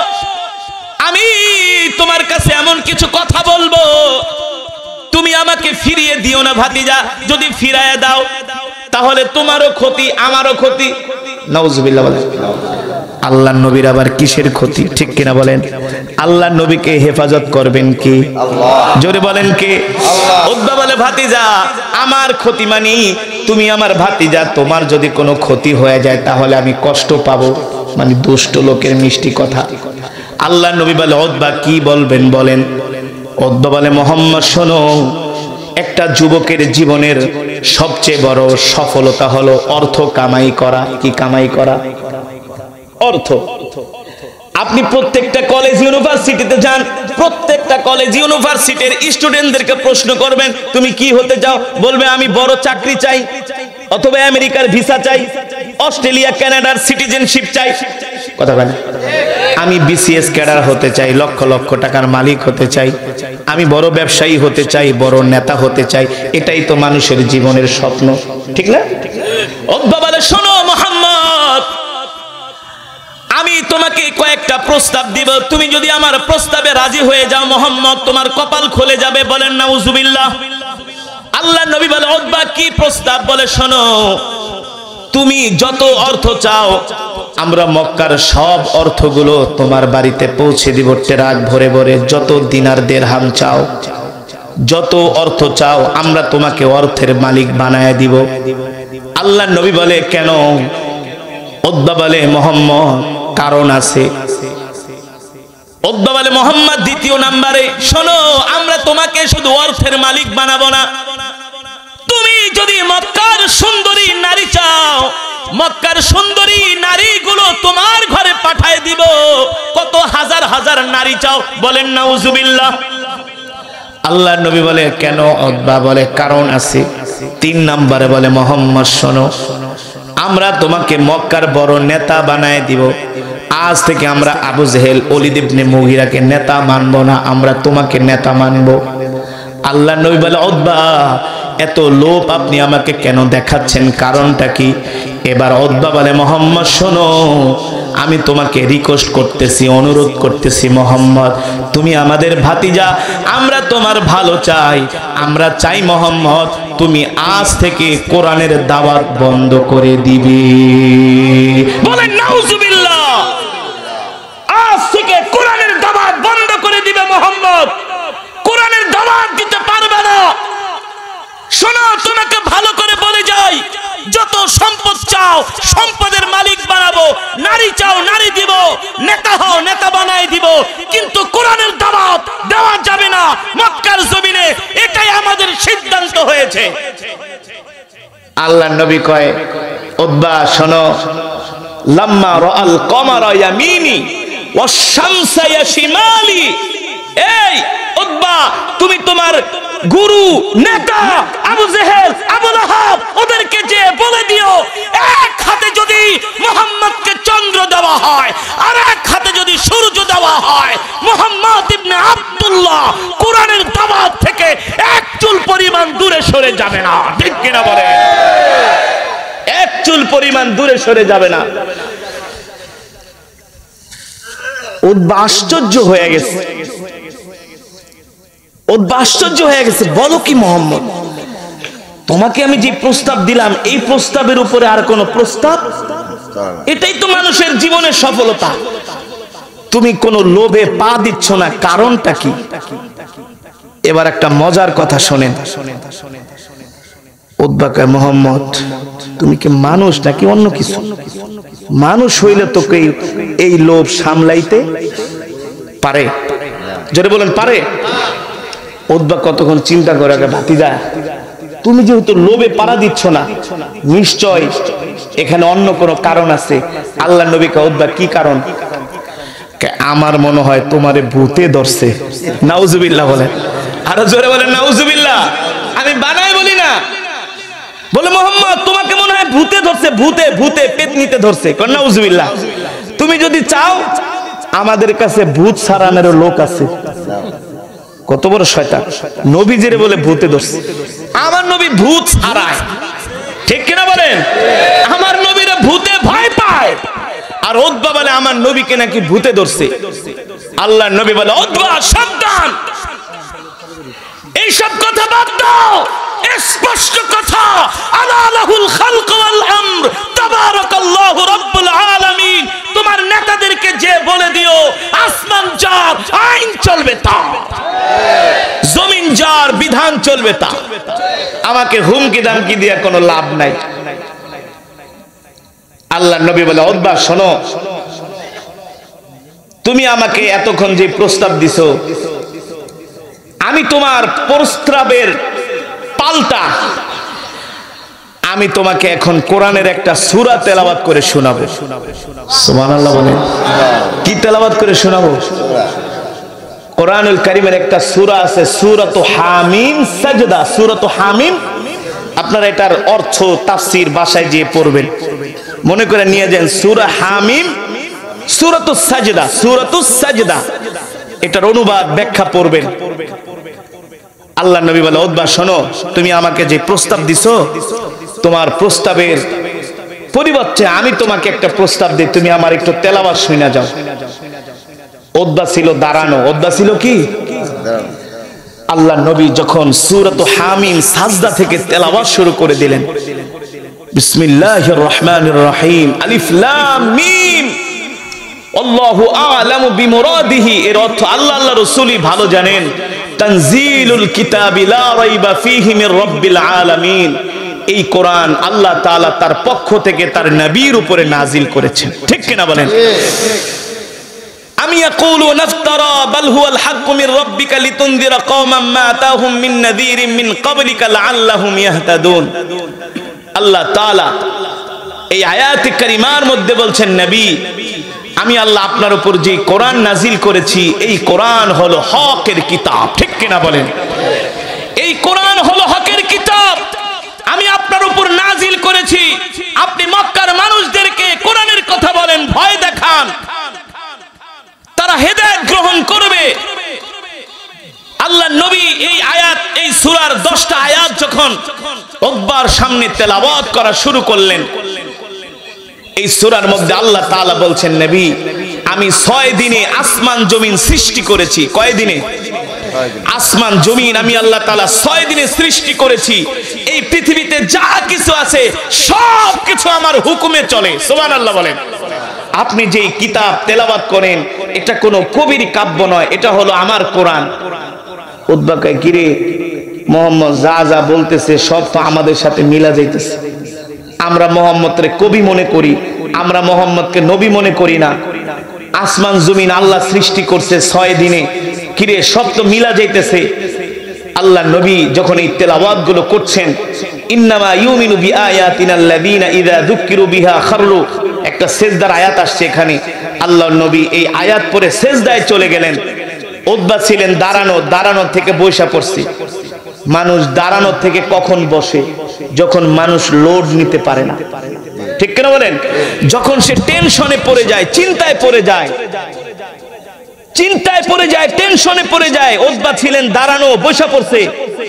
আমি তোমার কাছে এমন কিছু কথা বলবো, তুমি আমাকে ফিরিয়ে দিও না ভাতিজা। যদি ফিরায় দাও তাহলে তোমারও ক্ষতি, আমারও ক্ষতি। নাউজুবিল্লাহ বলেন। আল্লাহর নবীর আবার কিসের ক্ষতি, ঠিক কিনা বলেন? আল্লাহর নবীকে হেফাজত করবেন কি? আল্লাহ। জোরে বলেন কে? আল্লাহ। উতবা বলে, ভাতিজা আমার ক্ষতি মানি তুমি আমার ভাতিজা, তোমার যদি কোনো ক্ষতি হয়ে যায় তাহলে আমি কষ্ট পাবো। মানে দুষ্ট লোকের মিষ্টি কথা। আল্লাহর নবী বলে, উতবা কি বলবেন বলেন। উতবা বলে, মুহাম্মদ শোনো, একটা যুবকের জীবনের সবচেয়ে বড় সফলতা হলো অর্থ কামাই করা। কি কামাই করা? অর্থ। আপনি প্রত্যেকটা কলেজ ইউনিভার্সিটিতে যান, প্রত্যেকটা কলেজ ইউনিভার্সিটির স্টুডেন্টদেরকে প্রশ্ন করবেন তুমি কি হতে চাও, বলবে আমি বড় চাকরি চাই, অথবা আমেরিকার ভিসা চাই, অস্ট্রেলিয়া কানাডার সিটিজেনশিপ চাই। কথা বলেন। আমি বিসিএস ক্যাডার হতে চাই, লক্ষ লক্ষ টাকার মালিক হতে চাই, আমি বড় ব্যবসায়ী হতে চাই, বড় নেতা হতে চাই। এটাই তো মানুষের জীবনের স্বপ্ন, ঠিক না? উতবা বলে, শোনো মুহাম্মদ, আমি তোমাকে কয়েকটা প্রস্তাব দিব, তুমি যদি আমার প্রস্তাবে রাজি হয়ে যাও মুহাম্মদ, তোমার কপাল খুলে যাবে। বলেন নাউজুবিল্লাহ। আল্লাহ নবী বলে, উতবা কি প্রস্তাব? বলে, শোনো, তুমি যত অর্থ চাও আমরা মক্কার সব অর্থগুলো তোমার বাড়িতে পৌঁছে দিব ট্রাক ভরে ভরে। যত দিনার দিরহাম চাও, যত অর্থ চাও, আমরা তোমাকে অর্থের মালিক বানায় দিব। আল্লাহ নবী বলে, কেন? উতবা বলে, মুহাম্মদ কারণ আছে। উতবা বলে মুহাম্মদ দ্বিতীয় নম্বরে শোনো, আমরা তোমাকে শুধু অর্থের মালিক বানাবো না, তুমি যদি মক্কার সুন্দরী নারী চাও, মক্কার সুন্দরী নারীগুলো তোমার ঘরে পাঠায় দিব। কত হাজার হাজার নারী চাও? বলেন নাউজুবিল্লাহ। আল্লাহ নবী বলে কেন? উতবা বলে কারণ আছে। 3 নম্বরে বলে মুহাম্মদ শোনো, আমরা তোমাকে মক্কার বড় নেতা বানায় দিব। আজ থেকে আমরা আবু জেহেল, ওলীদ ইবনে মুগীরাকে নেতা মানব না, আমরা তোমাকে নেতা মানব। আল্লাহ নবী বলে উতবা এত লোভ আপনি আমাকে কেন দেখাচ্ছেন, কারণটা কি? এবার উতবা বলে মুহাম্মদ শোনো, আমি তোমাকে রিকোয়েস্ট করতেছি, অনুরোধ করতেছি মুহাম্মদ, তুমি আমাদের ভাতিজা, আমরা তোমার ভালো চাই। আমরা চাই মুহাম্মদ তুমি আজ থেকে কোরআনের দাওয়াত বন্ধ করে দিবে। বলেন নাউজুবিল্লাহ। আজ থেকে কোরআনের দাওয়াত বন্ধ করে দিবে মুহাম্মদ, কোরআনের দাওয়াত দিতে পারবে না। শোনো, তোমাকে ভালো করে বলে যাই, যত সম্পদ চাও সম্পদের মালিক বানাবো, নারী চাও নারী দিব, নেতা হও নেতা বানাই দিব, কিন্তু কোরআনের দাওয়াত দেওয়া যাবে না মক্কার জমিনে। এটাই আমাদের সিদ্ধান্ত হয়েছে। আল্লাহ নবী কয় উতবা শোনো, লাম্মা রাআল কমারা ইয়ামিনি ওয়াশ শামসা ইয়াশিমালি। এই উতবা, তুমি তোমার গুরু নেতা আবু জেহেল, আবু লাহাব ওদেরকে যে বলে দিও, এক হাতে যদি মুহাম্মদকে চন্দ্র দেওয়া হয় আর এক হাতে যদি সূর্য দেওয়া হয়, মুহাম্মদ ইবনে আব্দুল্লাহ কোরআনের দাওয়াত থেকে এক চুল পরিমাণ দূরে সরে যাবে না। ঠিক কিনা বলে? এক চুল পরিমাণ দূরে সরে যাবে না। উতবা আশ্চর্য হয়ে গেছে, আশ্চর্য হয়ে গেছে। বলো কি মুহাম্মদ, তোমাকে আমি যে প্রস্তাব দিলাম এই প্রস্তাবের উপরে আর কোন প্রস্তাব? এটাই তো মানুষের জীবনের সফলতা। তুমি কোন লোভে পা দিচ্ছ না, কারণটা কি? এবার একটা মজার কথা শোনেন। উতবা কয় মুহাম্মদ তুমি কি মানুষ নাকি অন্য কিছু? মানুষ হইলে তো এই লোভ সামলাইতে পারে। জোরে বলেন পারে? উতবা কতক্ষণ চিন্তা করে, ভাতিজা তুমি যেহেতু লোভে পাড়া দিচ্ছ না, নিশ্চয় এখানে অন্য কোনো কারণ আছে। আল্লাহ নবী কয় উতবা কি কারণ? আমার মনে হয় তোমারে ভূতে ধরছে। নাউজুবিল্লাহ বলেন, আরো জোরে বলেন নাউজুবিল্লাহ। আমি বানাই বলি না। বলে মুহাম্মদ তোমাকে মনে হয় ভূতে ধরছে, ভূতে ভূতে পেতনিতে ধরছে। নাউজুবিল্লাহ। তুমি যদি চাও আমাদের কাছে ভূত সারানোর লোক আছে। কত বড় শয়তান! নবীজিরে বলে ভূতে ধরছে। আমার নবী ভূত ছাড়ায়, ঠিক কিনা বলেন? আমার নবীরে ভূতে ভয় পায়, আর উতবা বলে আমার নবীকে নাকি ভূতে ধরছে। আল্লাহ নবী বলে উতবা সাবধান, এইসব কথা বাদ দাও। স্পষ্ট কথা, আলা লাহুল খালক ওয়াল আমর তাবারাকাল্লাহু রাব্বুল আলামিন। তোমার নেতাদেরকে যে বলে দিও আসমান যার আইন চলবে তা, জমিন যার বিধান চলবে তা। আমাকে হুমকি দামকি দিয়ে কোনো লাভ নাই। আল্লাহ নবী বলে উতবা শোনো, তুমি আমাকে এতক্ষণ যে প্রস্তাব দিছো, আমি তোমার প্রস্তাবের পাল্টা আমি তোমাকে এখন কোরআনের একটা সূরা তেলাওয়াত করে শোনাবো। সুবহানাল্লাহ বলেন। কি তেলাওয়াত করে শোনাবো? কোরআনুল কারীমের একটা সূরা আছে, সূরাতু হামিম সাজদা। সূরাতু হামিম, আপনারা এটার অর্থ তাফসীর বাসায় গিয়ে পড়বেন। মনে করে নিয়ে যান সূরা হামিম, সূরাতু সাজদা, সূরাতু সাজদা, এটার অনুবাদ ব্যাখ্যা পড়বেন। আল্লাহ নবী বলে উতবা শোনো, তুমি আমাকে যে প্রস্তাব দিছো, তোমার প্রস্তাবের পরিবর্তে আমি তোমাকে একটা প্রস্তাব দিই, তুমি আমার একটু তেলাওয়াত শুনে যাও। উতবা ছিল দাঁড়ানো। উতবা ছিল কি? আল্লাহ নবী যখন সূরাতু হামিম সাজদা থেকে তেলাওয়াত শুরু করে দিলেন, বিসমিল্লাহির রহমানির রহিম, আলিফ লাম মিম, আল্লাহু আ'লামু বিমুরাদিহি, এর অর্থ আল্লাহ আল্লাহর রাসূলই ভালো জানেন। তানজিলুল কিতাবি লা রাইবা ফীহি মির রাব্বিল আলামিন, এই কোরআন আল্লাহ তাআলা তার পক্ষ থেকে তার নবীর উপরে নাজিল করেছেন। ঠিক কিনা বলেন? আমি ইয়াকুলু নাফতারা বাল হুয়াল হাক্কু মির রাব্বিকা লিতুনদিরা কওমান মা আতাহুম মিন নাযীরিন মিন ক্বাবলিকা লাআল্লাহুম ইয়াহতাদুন। আল্লাহ তাআলা এই আয়াতে কারিমার মধ্যে বলছেন, নবী আমি আল্লাহ আপনার উপর যে কোরআন নাজিল করেছি এই কোরআন হলো হকের কিতাব। ঠিক কিনা বলেন? এই কোরআন হলো হকের কিতাব, আমি আপনার উপর নাজিল করেছি। আপনি মক্কার মানুষদেরকে কোরআনের কথা বলেন, ভয় দেখান, তারা হেদায়েত গ্রহণ করবে। আল্লাহ নবী এই আয়াত, এই সূরার 10টা আয়াত যখন উকবার সামনে তেলাওয়াত করা শুরু করলেন, এই সূরার মধ্যে আল্লাহ তাআলা বলছেন, নবী আমি 6 দিনে আসমান জমিন সৃষ্টি করেছি। কয় দিনে? আসমান জমিন আমি আল্লাহ তাআলা 6 দিনে সৃষ্টি করেছি। এই পৃথিবীতে যা কিছু আছে সব কিছু আমার হুকুমে চলে। সুবহানাল্লাহ বলেন। আপনি যে কিতাব তেলাওয়াত করেন এটা কোনো কবির কাব্য নয়, এটা হলো আমার কোরআন। উদ্বা কয়, কিরে মুহাম্মদ যা যা বলতেছে সব তো আমাদের সাথে মিলা যাইতেছে। আমরা মুহাম্মদকে কবি মনে করি, আমরা মুহাম্মদকে নবী মনে করি না। আসমান জমিন আল্লাহ সৃষ্টি করছে 6 দিনে, কিরে সব তো মিলা যাইতেছে। আল্লাহ নবী যখন এই তেলাওয়াত গুলো করছেন, ইন্নামা ইউমিনু বিআয়াতিনা আল্লাযীনা ইযা যুকিরু বিহা খারু, একটা সিজদার আয়াত আসছে এখানে। আল্লাহ নবী এই আয়াত পড়ে সিজদায় চলে গেলেন। উতবা ছিলেন দাঁড়ানো, দাঁড়ানো থেকে বসে পড়ছে। মানুষ দাঁড়ানো থেকে কখন বসে? যখন মানুষ লোড নিতে পারে না। ঠিক কিনা বলেন? যখন সে টেনশনে পড়ে যায়, চিন্তায় পড়ে যায়, চিন্তায় পড়ে যায়, টেনশনে পড়ে যায়। উতবা ছিলেন দাঁড়ানো, বসে পড়ছে।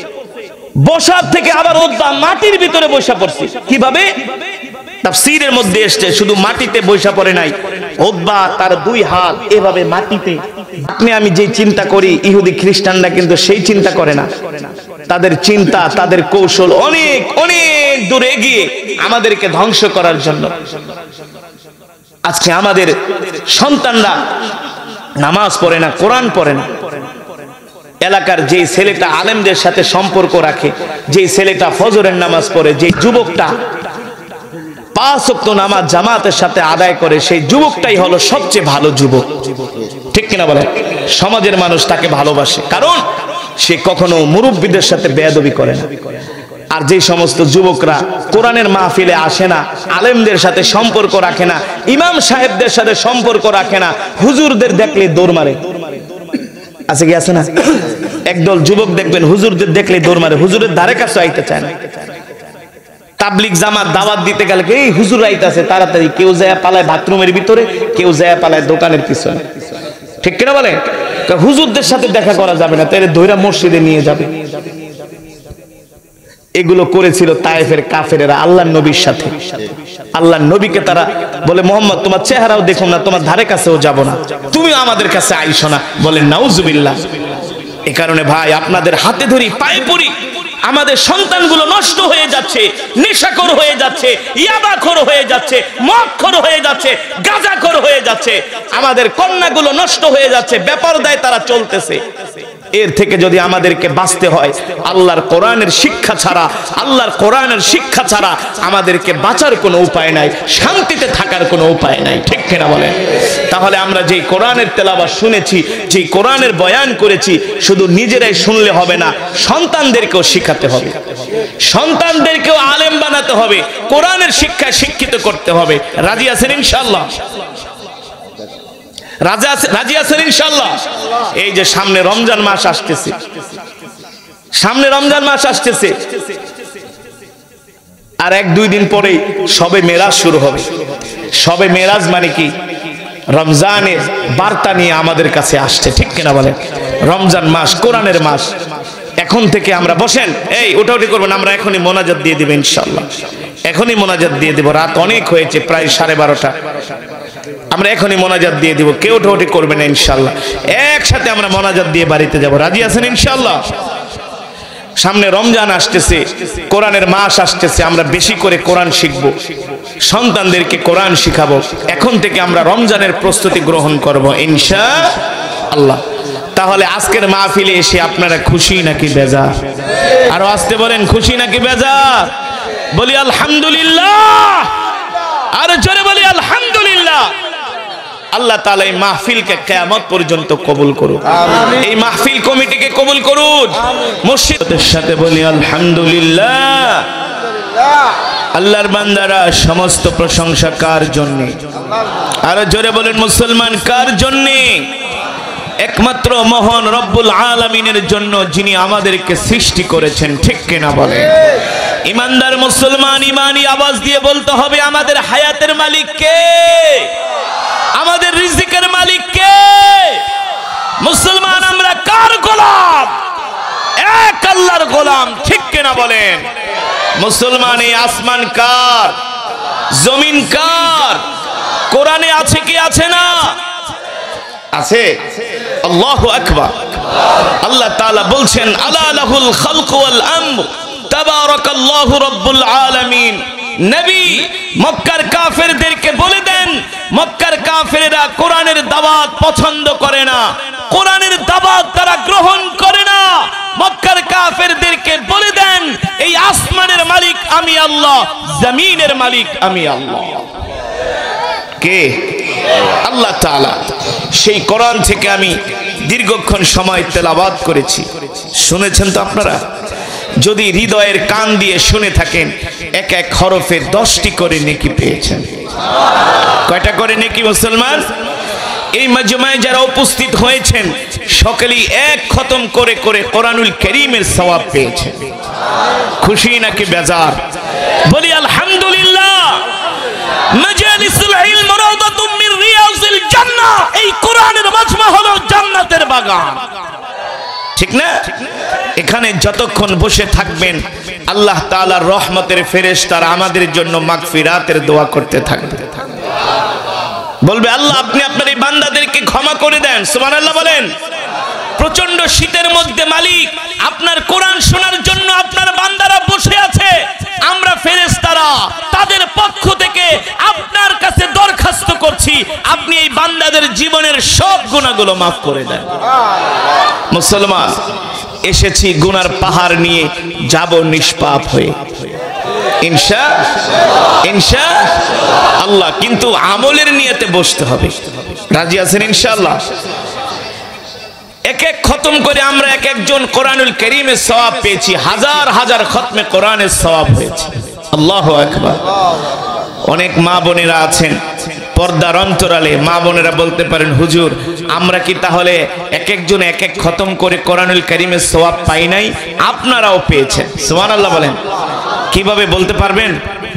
বসার থেকে আবার উতবা মাটির ভিতরে বসে পড়ছে। কিভাবে? তাফসীরের মধ্যে এসেছে শুধু মাটিতে বসে পড়ে নাই, উতবা তার 2 হাত এভাবে মাটিতে। আপনি আমি যে চিন্তা করি ইহুদি খ্রিস্টানরা কিন্তু সেই চিন্তা করে না। তাদের চিন্তা, তাদের কৌশল অনেক অনেক দূর এগিয়ে আমাদেরকে ধ্বংস করার জন্য। আজকে আমাদের সন্তানরা নামাজ পড়ে না, কোরআন পড়ে না। এলাকার যে ছেলেটা আলেমদের সাথে সম্পর্ক রাখে, যে ছেলেটা ফজরের নামাজ পড়ে, যে যুবকটা 5 ওয়াক্ত নামাজ জামাতের সাথে আদায় করে, সেই যুবকটাই হলো সবচেয়ে ভালো যুবক। ঠিক কিনা বলেন? সমাজের মানুষ তাকে ভালোবাসে, কারণ সে কখনো মুরব্বীদের সাথে বেয়াদবি করে না। আর যে সমস্ত যুবকরা কোরআনের মাহফিলে আসে না, আলেমদের সাথে সম্পর্ক রাখে না, ইমাম সাহেবদের সাথে সম্পর্ক রাখে না, হুজুরদের দেখলে দৌড় মারে। আছে কি আছে না? একদল যুবক দেখবেন হুজুরদের দেখলে দৌড় মারে, হুজুরের ধারে কাছে আইতে চায় না। তাবলিগ জামাত দাওয়াত দিতে গেলে এই হুজুর আইতাছে, তাড়াতাড়ি কেউ যায় পালায় বাথরুমের ভিতরে, কেউ যায় পালায় দোকানের পিছনে। ঠিক কিনা বলে? হুজুরদের সাথে দেখা করা যাবে না, তাহলে ধৈরা মসজিদে নিয়ে যাবে। এগুলো করেছিল তায়েফের কাফেরেরা আল্লাহর নবীর সাথে। আল্লাহর নবীকে তারা বলে, মুহাম্মদ তোমার চেহারাও দেখুন না, তোমার ধারে কাছেও যাব না, তুমিও আমাদের কাছে আইসো না। বলেন নাউজুবিল্লাহ। এই কারণে ভাই আপনাদের হাতে ধরি, পায়ে পড়ি, আমাদের সন্তানগুলো নষ্ট হয়ে যাচ্ছে, নেশাখোর হয়ে যাচ্ছে, ইয়াবাখোর হয়ে যাচ্ছে, মদখোর হয়ে যাচ্ছে, গাঁজাখোর হয়ে যাচ্ছে। আমাদের কন্যাগুলো নষ্ট হয়ে যাচ্ছে, বেপরদায় তারা চলতেছে। এর থেকে যদি আমাদেরকে বাঁচতে হয়, আল্লাহর কোরআনের শিক্ষা ছাড়া, আল্লাহর কোরআনের শিক্ষা ছাড়া আমাদেরকে বাঁচার কোনো উপায় নাই, শান্তিতে থাকার কোনো উপায় নাই। ঠিক কিনা বলেন? তাহলে আমরা যেই কোরআনের তেলাওয়াত শুনেছি, যেই কোরআনের বয়ান করেছি, শুধু নিজেরাই শুনলে হবে না, সন্তানদেরকেও শিখাতে হবে, সন্তানদেরকেও আলেম বানাতে হবে, কোরআনের শিক্ষায় শিক্ষিত করতে হবে। রাজি আছেন ইনশাআল্লাহ? রাজি আছেন ইনশাআল্লাহ? এই যে সামনে রমজান মাস আসতেছে, সামনে রমজান মাস আসতেছে, আর 1-2 দিন পরেই শবে মেরাজ শুরু হবে। শবে মেরাজ মানে কি? রমজানের বার্তা নিয়ে আমাদের কাছে আসছে। ঠিক কিনা বলেন? রমজান মাস কোরআনের মাস। এখন থেকে আমরা বসেন, এই উঠাউঠি করবেন, আমরা এখনই মোনাজাত দিয়ে দিব ইনশাআল্লাহ। এখনই মোনাজাত দিয়ে দিব, রাত অনেক হয়েছে, প্রায় 12:30। আমরা এখনই মোনাজাত দিয়ে দিব, কেউ উঠাউঠি করবে না ইনশাআল্লাহ। একসাথে আমরা মোনাজাত দিয়ে বাড়িতে যাব। রাজি আছেন ইনশাআল্লাহ? সামনে রমজান আসতেছে, কোরআনের মাস আসতেছে, আমরা বেশি করে কোরআন শিখব, সন্তানদেরকে কোরআন শিখাবো। এখন থেকে আমরা রমজানের প্রস্তুতি গ্রহণ করব ইনশাআল্লাহ। তাহলে আজকের মাহফিলে এসে আপনারা খুশি নাকি বেজার? আরো আসতে বলেন, খুশি নাকি বেজার? বলি আলহামদুলিল্লাহ, আর জোরে বলি আলহামদুলিল্লাহ। আল্লাহ তাআলা এই মাহফিলকে কিয়ামত পর্যন্ত কবুল করুন, এই মাহফিল কমিটিকে কবুল করুন। মসজিদের সাথে বলি আলহামদুলিল্লাহ। আল্লাহর বান্দারা, সমস্ত প্রশংসা কার জন্য? আর জোরে বলেন মুসলমান, কার জন্য? একমাত্র মহান রব্বুল আলামিনের জন্য, যিনি আমাদেরকে সৃষ্টি করেছেন, ঠিক কিনা বলেন? ইমানদার মুসলমান ইমানি আওয়াজ দিয়ে বলতে হবে, আমাদের হায়াতের মালিক কে? আমাদের রিজিকের মালিক কে? মুসলমান আমরা কার গোলাম? এক আল্লাহর গোলাম, ঠিক কিনা বলেন? মুসলমান এই আসমান কার? জমিন কার? কোরআনে আছে কি আছে না? আছে। আল্লাহু আকবার। আল্লাহ তাআলা বলছেন, আলা লাহুল খালকু ওয়াল আমর তাবারাকাল্লাহু রাব্বুল আলামিন। নবী মক্কার কাফেরদেরকে বলে দেন, মক্কার কাফেররা কোরআনের দাওয়াত পছন্দ করে না, কোরআনের দাওয়াত তারা গ্রহণ করে না। মক্কার কাফেরদেরকে বলে দেন, এই আসমানের মালিক আমি আল্লাহ, জমিনের মালিক আমি আল্লাহ। কে? আল্লাহ তাআলা। সেই কোরআন থেকে আমি দীর্ঘক্ষণ সময় তেলাওয়াত করেছি, শুনেছেন তো আপনারা? যদি হৃদয়ের কান দিয়ে শুনে থাকেন, এক এক হরফে 10টি করে নেকি পেয়েছেন। কয়টা করে নেকি মুসলমান? এই মাজমায় যারা উপস্থিত হয়েছেন সকলেই এক খতম করে করে কোরআনুল কারীমের সওয়াব পেয়েছেন। খুশি নাকি বেজার? বলি আলহামদুলিল্লাহ। মাজালিসুল ইলম রাওদাতুম মির রিয়াজিল জান্নাহ। এই কোরআনের মাজমা হলো জান্নাতের বাগান, ঠিক না? এখানে যতক্ষণ বসে থাকবেন আল্লাহ তাআলার রহমতের ফেরেশতারা আমাদের জন্য মাগফিরাতের দোয়া করতে থাকবে। বলবে, আল্লাহ আপনি আপনার এই বান্দাদেরকে ক্ষমা করে দেন। সুবহানাল্লাহ বলেন। প্রচন্ড শীতের মধ্যে মালিক আপনার কোরআন শোনার জন্য আপনার বান্দারা বসে আছে। আমরা ফেরেশতারা তাদের পক্ষ থেকে আপনার কাছে দরখাস্ত করছি, আপনি এই বান্দাদের জীবনের সব গুনাহগুলো মাফ করে দেন। মুসলমান, এসেছি গুনার পাহাড় নিয়ে, যাব নিষ্পাপ হয়ে ইনশাআল্লাহ। কিন্তু আমলের নিয়তে বসতে হবে। রাজি আছেন ইনশাআল্লাহ? এক এক খতম করে আমরা এক একজন কোরআনুল কারীমের সওয়াব পেয়েছি, হাজার হাজার খতমে কোরআনের সওয়াব হয়েছে। আল্লাহু আকবার। অনেক মা বোনেরা আছেন পর্দার অন্তরালে, মা বোনেরা বলতে পারেন, হুজুর আমরা কি তাহলে এক একজন এক এক খতম করে কোরআনুল কারীমের সওয়াব পাই নাই? আপনারাও পেয়েছেন। সুবহানাল্লাহ বলেন। কিভাবে বলতে পারবেন?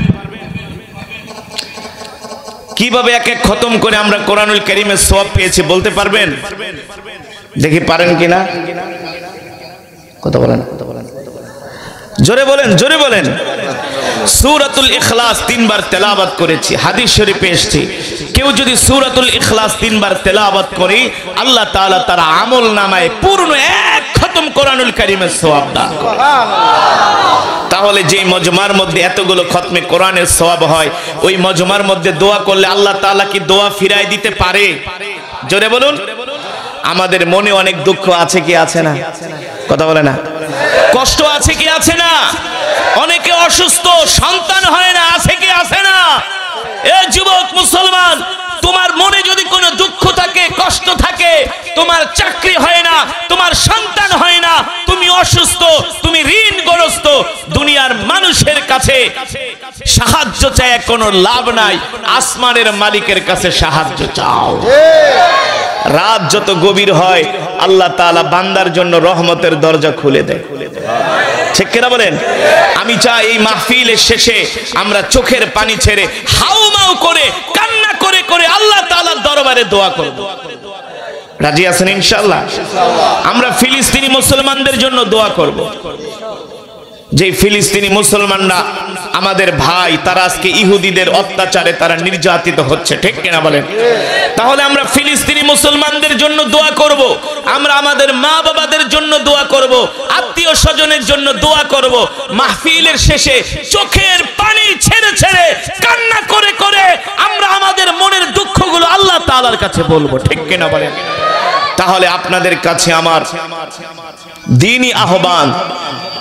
কিভাবে এক এক খতম করে আমরা কোরআনুল কারীমের সওয়াব পেয়েছি বলতে পারবেন? দেখি পারেন কিনা। কথা বলেন, জোরে বলেন, জোরে বলেন। সূরাতুল ইখলাস 3 বার তেলাওয়াত করেছি, হাদিস শরীফে এসেছে, কেউ যদি সূরাতুল ইখলাস 3 বার তেলাওয়াত করে আল্লাহ তাআলা তার আমল নামায় পূর্ণ এক খতম কোরআনুল কারীমের সওয়াব দান করে। তাহলে যে মজমার মধ্যে এতগুলো খতমে কোরআনের সওয়াব হয়, ওই মজমার মধ্যে দোয়া করলে আল্লাহ তাআলা কি দোয়া ফিরায় দিতে পারে? জোরে বলুন। আমাদের মনে অনেক দুঃখ আছে কি আছে না? কথা বলে না। কষ্ট আছে কি আছে না? অনেকে অসুস্থ, সন্তান হয় না, আছে কি আছে না? এ যুবক মুসলমান, তোমার মনে যদি কোনো দুঃখ থাকে, কষ্ট থাকে, তোমার চাকরি হয় না, তোমার সন্তান হয় না, তুমি অসুস্থ, তুমি ঋণগ্রস্ত, দুনিয়ার মানুষের কাছে সাহায্য চায় কোনো লাভ নাই, আসমানের মালিকের কাছে সাহায্য চাও। রাত যত গভীর হয় আল্লাহ তাআলা বান্দার জন্য রহমতের দরজা খুলে দেয়, ঠিক কিনা বলেন? আমি চাই এই মাহফিলের শেষে আমরা চোখের পানি ছেড়ে হাউমাউ করে কান্না করে করে আল্লাহ তাআলার দরবারে দোয়া করব। রাজি আছেন ইনশাআল্লাহ? আমরা ফিলিস্তিনি মুসলমানদের জন্য দোয়া করব। যে ফিলিস্তিনি মুসলমানরা আমাদের ভাই, তারা আজকে ইহুদিদের অত্যাচারে তারা নির্যাতিত হচ্ছে, ঠিক কিনা বলেন? তাহলে আমরা ফিলিস্তিনি মুসলমানদের জন্য দোয়া করব, আমরা আমাদের মা বাবাদের জন্য দোয়া করব, আত্মীয় স্বজনের জন্য দোয়া করব। মাহফিলের শেষে চোখের পানি ছেড়ে ছেড়ে কান্না করে করে আমরা আমাদের মনের দুঃখগুলো আল্লাহ তাআলার কাছে বলবো, ঠিক কিনা বলেন? তাহলে আপনাদের কাছে আমার দ্বীনি আহ্বান,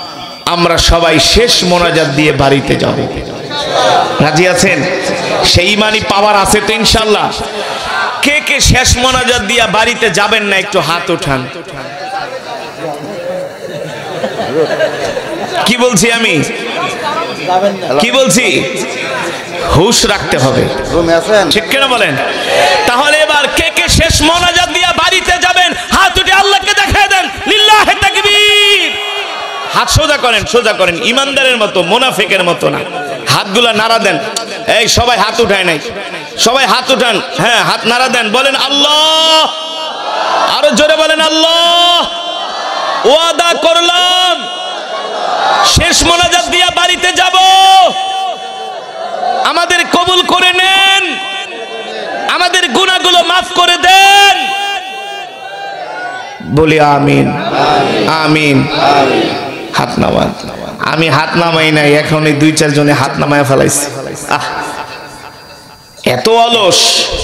আমরা সবাই শেষ মোনাজাত দিয়ে বাড়িতে যাব। রাজি আছেন? সেই ইমানি পাওয়ার আছে তো ইনশাআল্লাহ? কে কে শেষ মোনাজাত দিয়ে বাড়িতে যাবেন না একটু হাত উঠান। কি বলছি আমি? কি বলছি? হুশ রাখতে হবে, ঠিক কেন বলেন? তাহলে এবার কে কে শেষ মোনাজাত দিয়ে বাড়িতে যাবেন হাত উঠে আল্লাহকে দেখায় দেন। লিল্লাহি তাকবীর। হাত সোজা করেন, সোজা করেন, ইমানদারের মতো, মুনাফিকের মতো না। হাতগুলা নাড়া দেন। এই সবাই হাত উঠায় নাই, সবাই হাত উঠান। হ্যাঁ, হাত নাড়া দেন, বলেন আল্লাহ। আরো জোরে বলেন আল্লাহ। ওয়াদা করলাম শেষ মোনাজাত দিয়া বাড়িতে যাব, আমাদের কবুল করে নেন, আমাদের গুনাহগুলো মাফ করে দেন। বলি আমিন, আমিন। হাত নামান। আমি হাত নামাই নাই, এখন এই 2-4 জনে হাত নামায় ফেলাইছে। আহ, এত অলস।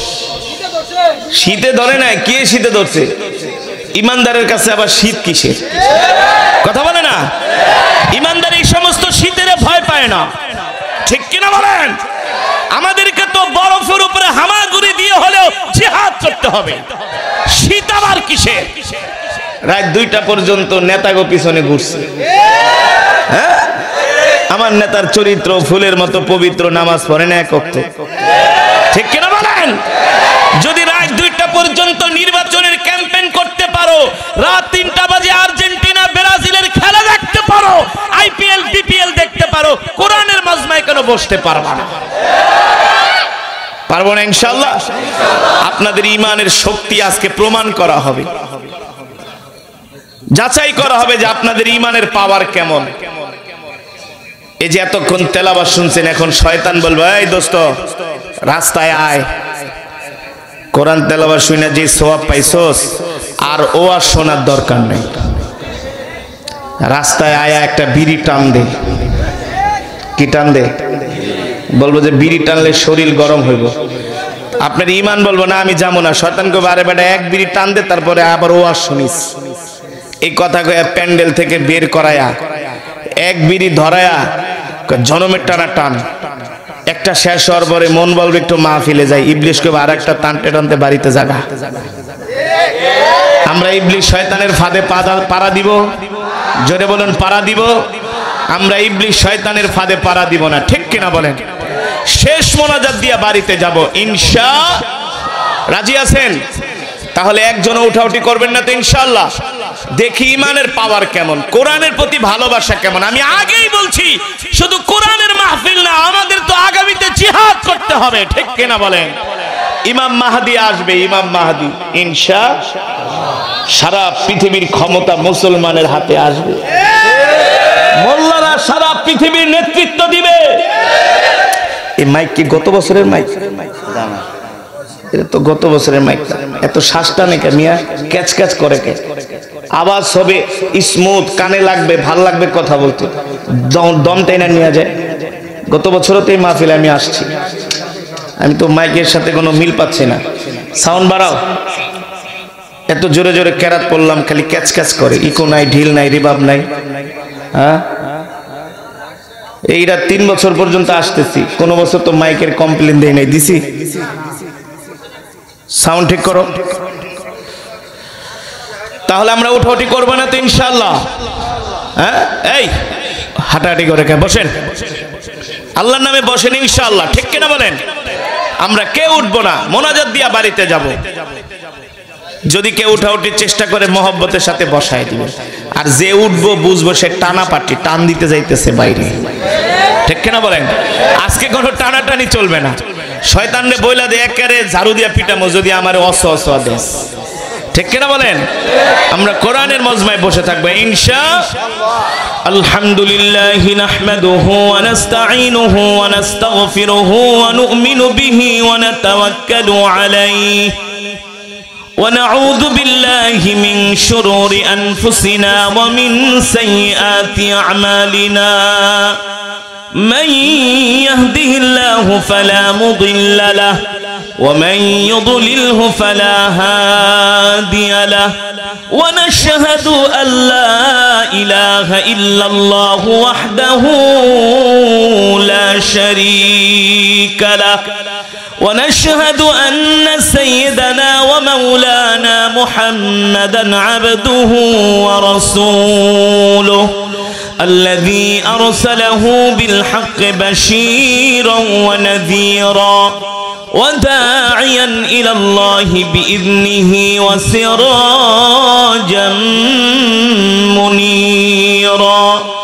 শীতে ধরে নাই? কে শীতে ধরছে? ইমানদারের কাছে আবার শীত কিসের? কথা বলে না? ইমানদার এই সমস্ত শীতের ভয় পায় না, ঠিক কিনা বলেন? আমাদেরকে তো বরফের উপরে হামাগুড়ি দিয়ে হলেও জিহাদ করতে হবে, শীত আবার কিসের? রাত 2টা পর্যন্ত নেতাগো পিছনে ঘুরছে। হ্যাঁ, আমার নেতার চরিত্র ফুলের মতো পবিত্র, নামাজ পড়ে না এক ওয়াক্ত, ঠিক কিনা বলেন? যদি রাত 2টা পর্যন্ত নির্বাচনের ক্যাম্পেইন করতে পারো, রাত 3টা বাজে আর্জেন্টিনা ব্রাজিলের খেলা দেখতে পারো, আইপিএল ডিপিএল দেখতে পারো, কোরআনের মাজমায় কেন বসতে পারবা না? পারবো না ইনশাআল্লাহ। আপনাদের ঈমানের শক্তি আজকে প্রমাণ করা হবে, যাচাই করা হবে যে আপনাদের ঈমানের পাওয়ার কেমন। এই যে এতক্ষণ তেলাওয়াত শুনছেন, এখন শয়তান বলবে এই দোস্ত রাস্তায় আয়, কোরআন তেলাওয়াত শুনে যে সওয়াব পাইছস আর ও আর শোনার দরকার নেই। রাস্তায় আয়া একটা বিড়ি টান দে। কি টান দে? বলবো যে বিড়ি টানলে শরীর গরম হইব। আপনার ঈমান বলবো না আমি যাবো না। শয়তান কবে আরে বেটা এক বিড়ি টান দে, তারপরে আবার ও আর শুনিস। এই কথা কয়ে প্যান্ডেল থেকে বের করায়া এক বিড়ি ধরায়া জনমের টানা টান। একটা শেষ হওয়ার পরে মন বলবে একটু মাহফিলে যাই, ইবলিশ কবে আর একটা টানতে টানতে বাড়িতে জাগা। আমরা ইবলিশ শয়তানের ফাঁদে পাড়া দিব। জোরে বলেন পাড়া দিব। আমরা ইবলিশ শয়তানের ফাঁদে পাড়া দিব না, ঠিক কিনা বলেন? শেষ মোনাজাত দিয়া বাড়িতে যাব ইনশাআল্লাহ। রাজি আছেন? তাহলে একজনও উঠাউঠি করবেন না তো ইনশাআল্লাহ? দেখি ঈমানের পাওয়ার কেমন, কোরআনের প্রতি ভালোবাসা কেমন। আমি আগেই বলছি শুধু কোরআনের মাহফিল না, আমাদের তো আগামীতে জিহাদ করতে হবে, ঠিক কিনা বলেন? ইমাম মাহদি আসবে, ইমাম মাহদি ইনশাআল্লাহ। সারা পৃথিবীর ক্ষমতা মুসলমানের হাতে আসবে, মোল্লারা সারা পৃথিবীর নেতৃত্ব দিবে। এই মাইক কি গত বছরের মাইক? এটা তো গত বছরের মাইক। এত শ্বাসটা নাকি মিয়া, ক্যাচ ক্যাচ করে কে? আওয়াজ হবে স্মুথ, কানে লাগবে, ভাল লাগবে কথা বলতে, দম টেনে নিয়ে যায়। গত বছরও তো এই মাহফিলে আমি আসছি, আমি তো মাইকের সাথে কোনো মিল পাচ্ছি না। সাউন্ড বাড়াও। এত জোরে জোরে কেরাত পড়লাম, খালি ক্যাচ ক্যাচ করে, ইকো নাই, ঢিল নাই, রিবাব নাই। হ্যাঁ, এইটা 3 বছর পর্যন্ত আসতেছি, কোনো বছর তো মাইকের কমপ্লেন দেই নাই, দিছি? সাউন্ড ঠিক করো। তাহলে আমরা উঠাউঠি করবো না তো ইনশাআল্লাহ? হ্যাঁ, এই হাঁটাহাঁটি করে কে বসেন, আল্লাহর নামে বসেন ইনশাআল্লাহ, ঠিক কিনা বলেন? আমরা কেউ উঠবো না, মোনাজাত দিয়া বাড়িতে যাব। যদি কেউ উঠাউঠির চেষ্টা করে মহব্বতের সাথে বসায় দিবে, আর যে উঠবো বুঝবো সে টানা পাটি টান দিতে যাইতেছে বাইরে, ঠিক কিনা বলেন? আজকে কোনো টানাটানি চলবে না। শয়তানরে বইলা দে একেবারে ঝাড়ু দিয়া পিটামো যদি আমার অসহ দেশ, ঠিক কিনা বলেন? আমরা কোরআনের মজমায় বসে থাকবো ইনশাআল্লাহ। আলহামদুলিল্লাহি নাহমাদুহু ওয়া নাস্তাঈনুহু ওয়া নাস্তাগফিরুহু ওয়া নু'মিনু বিহি ওয়া নাতাওয়াক্কালু আলাইহি ওয়া নাউযু বিল্লাহি মিন শুরুরি আনফুসিনা ওয়া মিন সাইয়্যাতি আমালিনা। من يهده الله فلا مضل له ومن يضلله فلا هادي له ونشهد أن لا إله إلا الله وحده لا شريك له ونشهد أن سيدنا ومولانا محمدا عبده ورسوله الذي أرسله بالحق بشيرا ونذيرا وداعيا إلى الله بإذنه وسراجا منيرا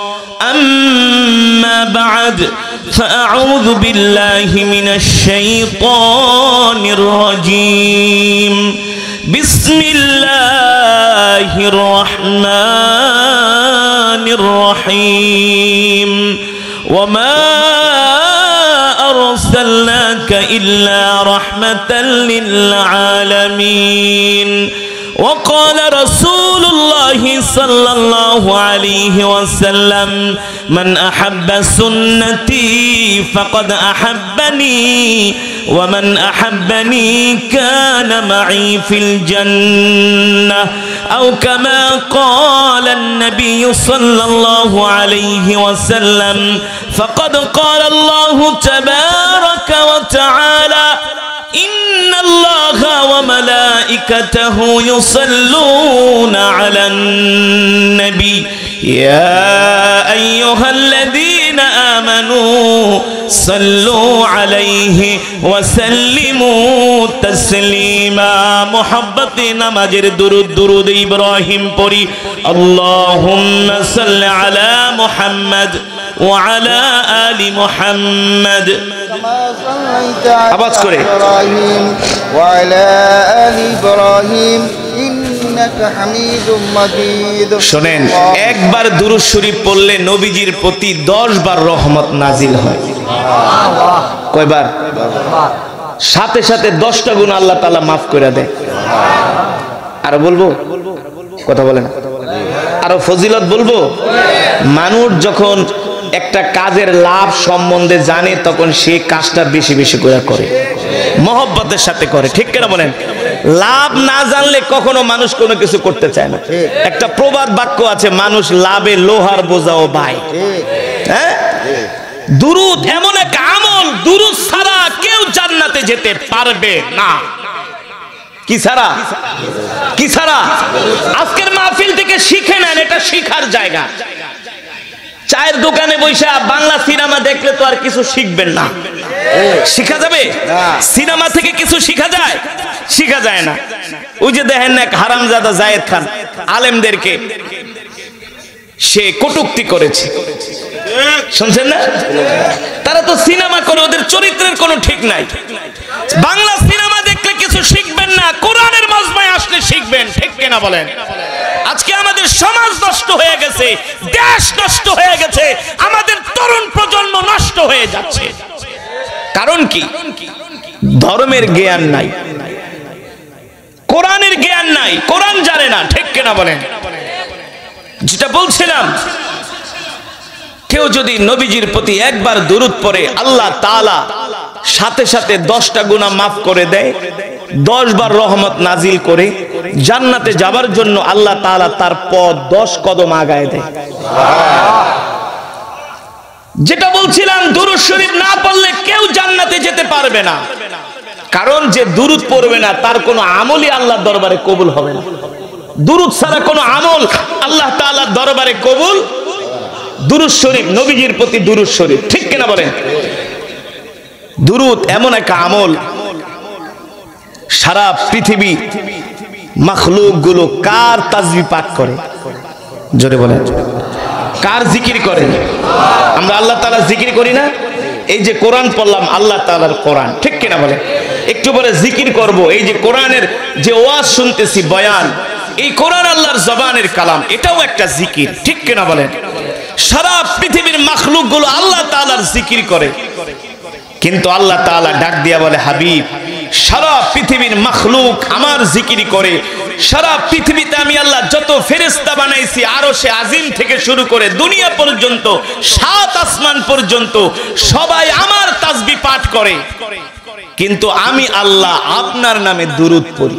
أما بعد فأعوذ بالله من الشيطان الرجيم بسم الله الرحمن الرحيم وما أرسلناك إلا رحمة للعالمين وقال رسول الله صلى الله عليه وسلم من أحب سنتي فقد أحبني ومن أحبني كان معي في الجنة أو كما قال النبي صلى الله عليه وسلم فقد قال الله تبارك وتعالى إن الله وملائكته يصلون على النبي يا أيها الذين آمنوا صلوا عليه وسلموا تسليما محبت نماجر درود إبراهيم পড়ি اللهم صل على محمد وعلى آل محمد আওয়াজ করে ইব্রাহিম وعلى آل إبراهيم إنك حميد مجيد শুনেন একবার দুরূদ শরীফ পড়লে নবীজির প্রতি 10 বার রহমত নাজিল হয় কয়বার সাথে সাথে 10টা গুণ আল্লাহ তাআলা maaf করে দেয় আর বলবো কথা বলেন আর ফজিলত বলবো মানুষ যখন একটা কাজের লাভ সম্বন্ধে জানে তখন সে কাজটা বেশি বেশি করে মহব্বতের সাথে করে ঠিক কিনা বলেন লাভ না জানলে কখনো মানুষ কোনো কিছু করতে চায় না একটা প্রবাদ বাক্য আছে মানুষ লাভে লোহার বোঝাও ভাই হ্যাঁ দুরূদ এমন এক আমল দুরূদ ছাড়া কেউ জান্নাতে যেতে পারবে না কি ছাড়া আজকের মাহফিল থেকে শিখে নেন এটা শিখার জায়গা চায়ের দোকানে বসে বাংলা সিনেমা দেখলে তো আর কিছু শিখবেন না শিখা যাবে সিনেমা থেকে কিছু শিখা যায় না ওই যে দেখেন না হারামজাদা জায়েদ খান আলেমদেরকে সে কটূক্তি করেছে শুনছেন না তারা তো সিনেমা করে ওদের চরিত্রের কোনো ঠিক নাই বাংলা সিনেমা দেখলে কিছু শিখবেন না কোরআনের মজমায় আসলে শিখবেন ঠিক কিনা বলেন আজকে আমাদের সমাজ নষ্ট হয়ে গেছে দেশ নষ্ট হয়ে গেছে আমাদের তরুণ প্রজন্ম নষ্ট হয়ে যাচ্ছে কারণ কি ধর্মের জ্ঞান নাই কোরআনের জ্ঞান নাই কোরআন জানে না ঠিক কিনা বলেন যেটা বলছিলাম কেউ যদি নবীজির প্রতি একবার দুরূদ পড়ে আল্লাহ তাআলা সাথে সাথে 10টা গুনাহ maaf করে দেয় 10 বার রহমত নাজিল করে জান্নাতে যাবার জন্য আল্লাহ তাআলা তার পথ 10 কদম আগায় দেয় যেটা বলছিলাম দুরূদ শরীফ না পড়লে কেউ জান্নাতে যেতে পারবে না কারণ যে দুরূদ পড়বে না তার কোনো আমলই আল্লাহর দরবারে কবুল হবে না দুরূদ ছাড়া কোনো আমল আল্লাহ তাআলার দরবারে কবুল দুরূদ শরীফ নবীজির প্রতি দুরূদ শরীফ ঠিক কিনা বলেন দুরূদ এমন এক আমল সারা পৃথিবী মাখলুক গুলো কার তাসবিহ পাঠ করে জোরে বলেন কার জিকির করে আমরা আল্লাহ তাআলার জিকির করি না এই যে কোরআন পড়লাম আল্লাহ তাআলার কোরআন ঠিক কিনা বলেন একটু পরে জিকির করব এই যে কোরআনের যে ওয়াজ শুনতেছি বয়ান এই কোরআন আল্লাহর জবানের কালাম এটাও একটা জিকির ঠিক কিনা বলেন সারা পৃথিবীর মাখলুক গুলো আল্লাহ তাআলার জিকির করে কিন্তু আল্লাহ তাআলা ডাক দিয়া বলে হাবিব সারা পৃথিবীর মাখলুক আমার জিকির করে সারা পৃথিবীতে আমি আল্লাহ যত ফেরেশতা বানাইছি আরশে আজিম থেকে শুরু করে দুনিয়া পর্যন্ত 7 আসমান পর্যন্ত সবাই আমার তাসবিহ পাঠ করে কিন্তু আমি আল্লাহ আপনার নামে দুরূদ পড়ি।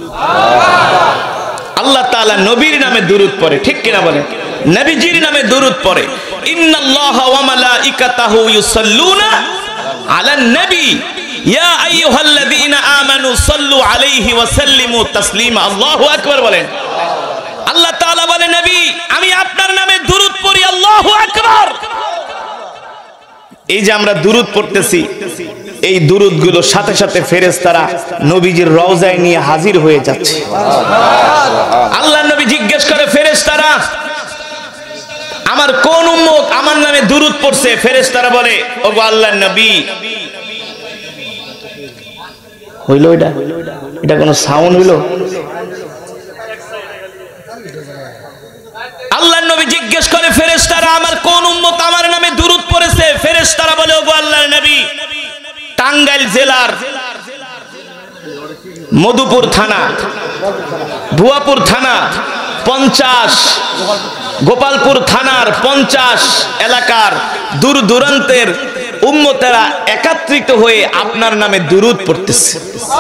আল্লাহ তাআলা নবীর নামে দুরূদ পড়ে, ঠিক কিনা বলেন? নবীজির নামে দুরূদ পড়ে। ইন্নাল্লাহা ওয়া মালাইকাতাহু ইউসাল্লুনা আলান নবী ইয়া আইয়ুহাল্লাযীনা আমানু সাল্লু আলাইহি ওয়া সাল্লিমু তাসলিমা। আল্লাহু আকবার বলেন। আল্লাহ তাআলা বলে, নবী আমি আপনার নামে দুরূদ পড়ি। আল্লাহু আকবার। এই যে আমরা দুরূদ পড়তেছি, এই দুরূদ গুলো সাথে সাথে ফেরেশতারা নবীজির রওজায় নিয়ে হাজির হয়ে যাচ্ছে। আল্লাহর নবী জিজ্ঞেস করে ফেরেশতারা, আমার কোন উম্মত আমার নামে দুরূদ পড়ছে? ফেরেশতারা বলে, ওগো আল্লাহর নবী, হইল এটা কোন সাউন্ড হইল? আল্লাহর নবী জিজ্ঞেস করে ফেরেশতারা, আমার কোন উম্মত আমার নামে দুরূদ পড়েছে? ফেরেশতারা বলে, ওগো আল্লাহর নবী, টাঙ্গাইল জেলার মধুপুর থানা, ভুয়াপুর থানা 50, গোপালপুর থানার 50 এলাকার দূর দূরান্তের উম্মতেরা একত্রিত হয়ে আপনার নামে দুরূদ পড়তেছে।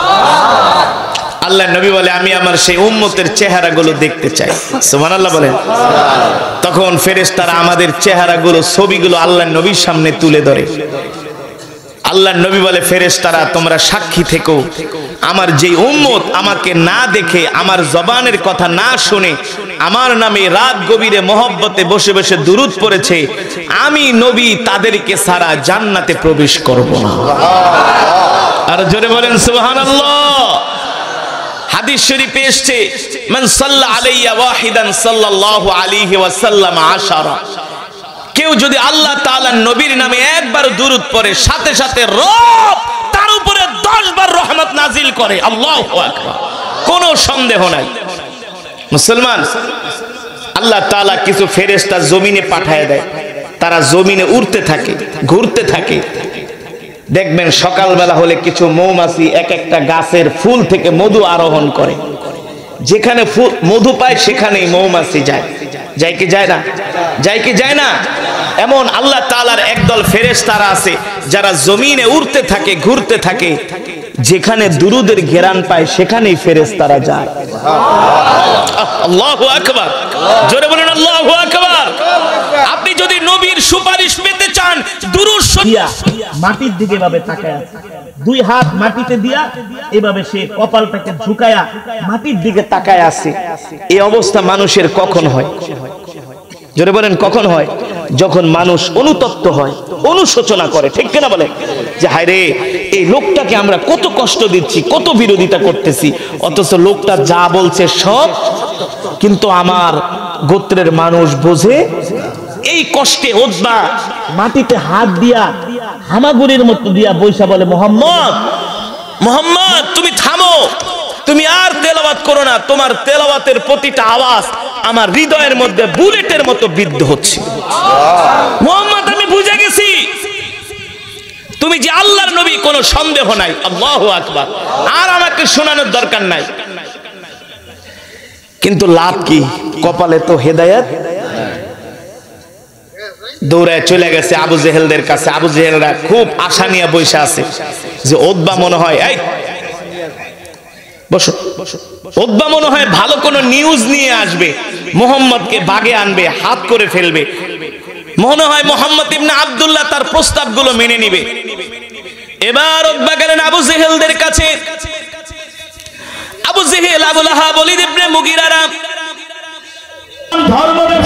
আল্লাহর নবী বলে, আমি আমার সেই উম্মতের চেহারাগুলো দেখতে চাই। সুবহানাল্লাহ বলেন। তখন ফেরেশতারা আমাদের চেহারাগুলো, ছবিগুলো আল্লাহর নবীর সামনে তুলে ধরে। আল্লাহর নবী বলে, ফেরেশতারা তোমরা সাক্ষী থেকো, আমার যে উম্মত আমাকে না দেখে, আমার জবানের কথা না শুনে আমার নামে রাত গভীরে মহব্বতে বসে বসে দুরূদ পড়েছে, আমি নবী তাদেরকে ছাড়া জান্নাতে প্রবেশ করব না। আর জোরে বলেন সুবহানাল্লাহ। হাদিস শরীফে এসেছে, মান সাল্লা আলাইয়া ওয়াহিদান সাল্লাল্লাহু আলাইহি ওয়াসাল্লাম 10। কেউ যদি আল্লাহ তাআলার নবীর নামে একবার দুরূদ পড়ে, সাথে সাথে রব তার উপরে 10 বার রহমত নাজিল করে। আল্লাহু আকবার। কোনো সন্দেহ নাই। মুসলমান, আল্লাহ তাআলা কিছু ফেরেশতা জমিনে পাঠায় দেয়, তারা জমিনে উড়তে থাকে, ঘুরতে থাকে। দেখবেন সকালবেলা হলে কিছু মৌমাছি এক একটা গাছের ফুল থেকে মধু আরোহণ করে। যেখানে মধু পায় সেখানেই মৌমাছি যায়। যায় কি যায় না? যায় কি যায় না? এমন আল্লাহ তাআলার একদল ফেরেশতারা আছে যারা জমিনে উড়তে থাকে, ঘুরতে থাকে, যেখানে দুরূদের ঘেরান পায় সেখানেই ফেরেশতারা যায়। আল্লাহু আকবার। জোরে বলেন আল্লাহু আকবার। আপনি যদি নবীর সুপারিশ পেতে চান, দুরূদ দিয়া মাটির দিকে এভাবে তাকায় আছে, 2 হাত মাটিতে দিয়া এভাবে সে কপালটাকে ঝুঁকায়া মাটির দিকে তাকায় আছে। এই অবস্থা মানুষের কখন হয়? জোরে বলেন কখন হয়? যখন মানুষ অনুতপ্ত হয়, অনুশোচনা করে, ঠিক কিনা বলে? যে হায় রে, এই লোকটাকে আমরা কত কষ্ট দিচ্ছি, কত বিরোধিতা করতেছি, অথচ লোকটা যা বলছে সব, কিন্তু আমার গোত্রের মানুষ বোঝে। এই কষ্টে উতবা মাটিতে হাত দিয়া হামাগুড়ির মতো দিয়া বৈশা বলে, মুহাম্মদ, মুহাম্মদ তুমি থামো, তুমি আর তেলাওয়াত করো না, তোমার তেলাওয়াতের প্রতিটা আওয়াজ আমার হৃদয়ের মধ্যে বুলেটের মতো বিদ্ধ হচ্ছে। মুহাম্মদ আমি বুঝে গেছি তুমি যে আল্লাহর নবী, কোনো সন্দেহ নাই। আল্লাহু আকবার। আর আমাকে শোনানোর দরকার নাই। কিন্তু লাভ কি? কপালে তো হেদায়েত। দৌড়ায় চলে গেছে আবু জেহেলদের কাছে। আবু জেহেলরা খুব আশা নিয়ে বসে আছে যে উতবা মনে হয়, এই বসো, উতবা মনে হয় ভালো কোনো নিউজ নিয়ে আসবে, মুহাম্মদকে বাগে আনবে, হাত করে ফেলবে। মনে হয় মুহাম্মদ ইবনে আব্দুল্লাহ তার প্রস্তাবগুলো মেনে নিবে। এবার উতবা গেলেন আবু জেহেলদের কাছে। আবু জেহেল, আবু লাহাব, ওলীদ ইবনে মুগীরারা ধর্মের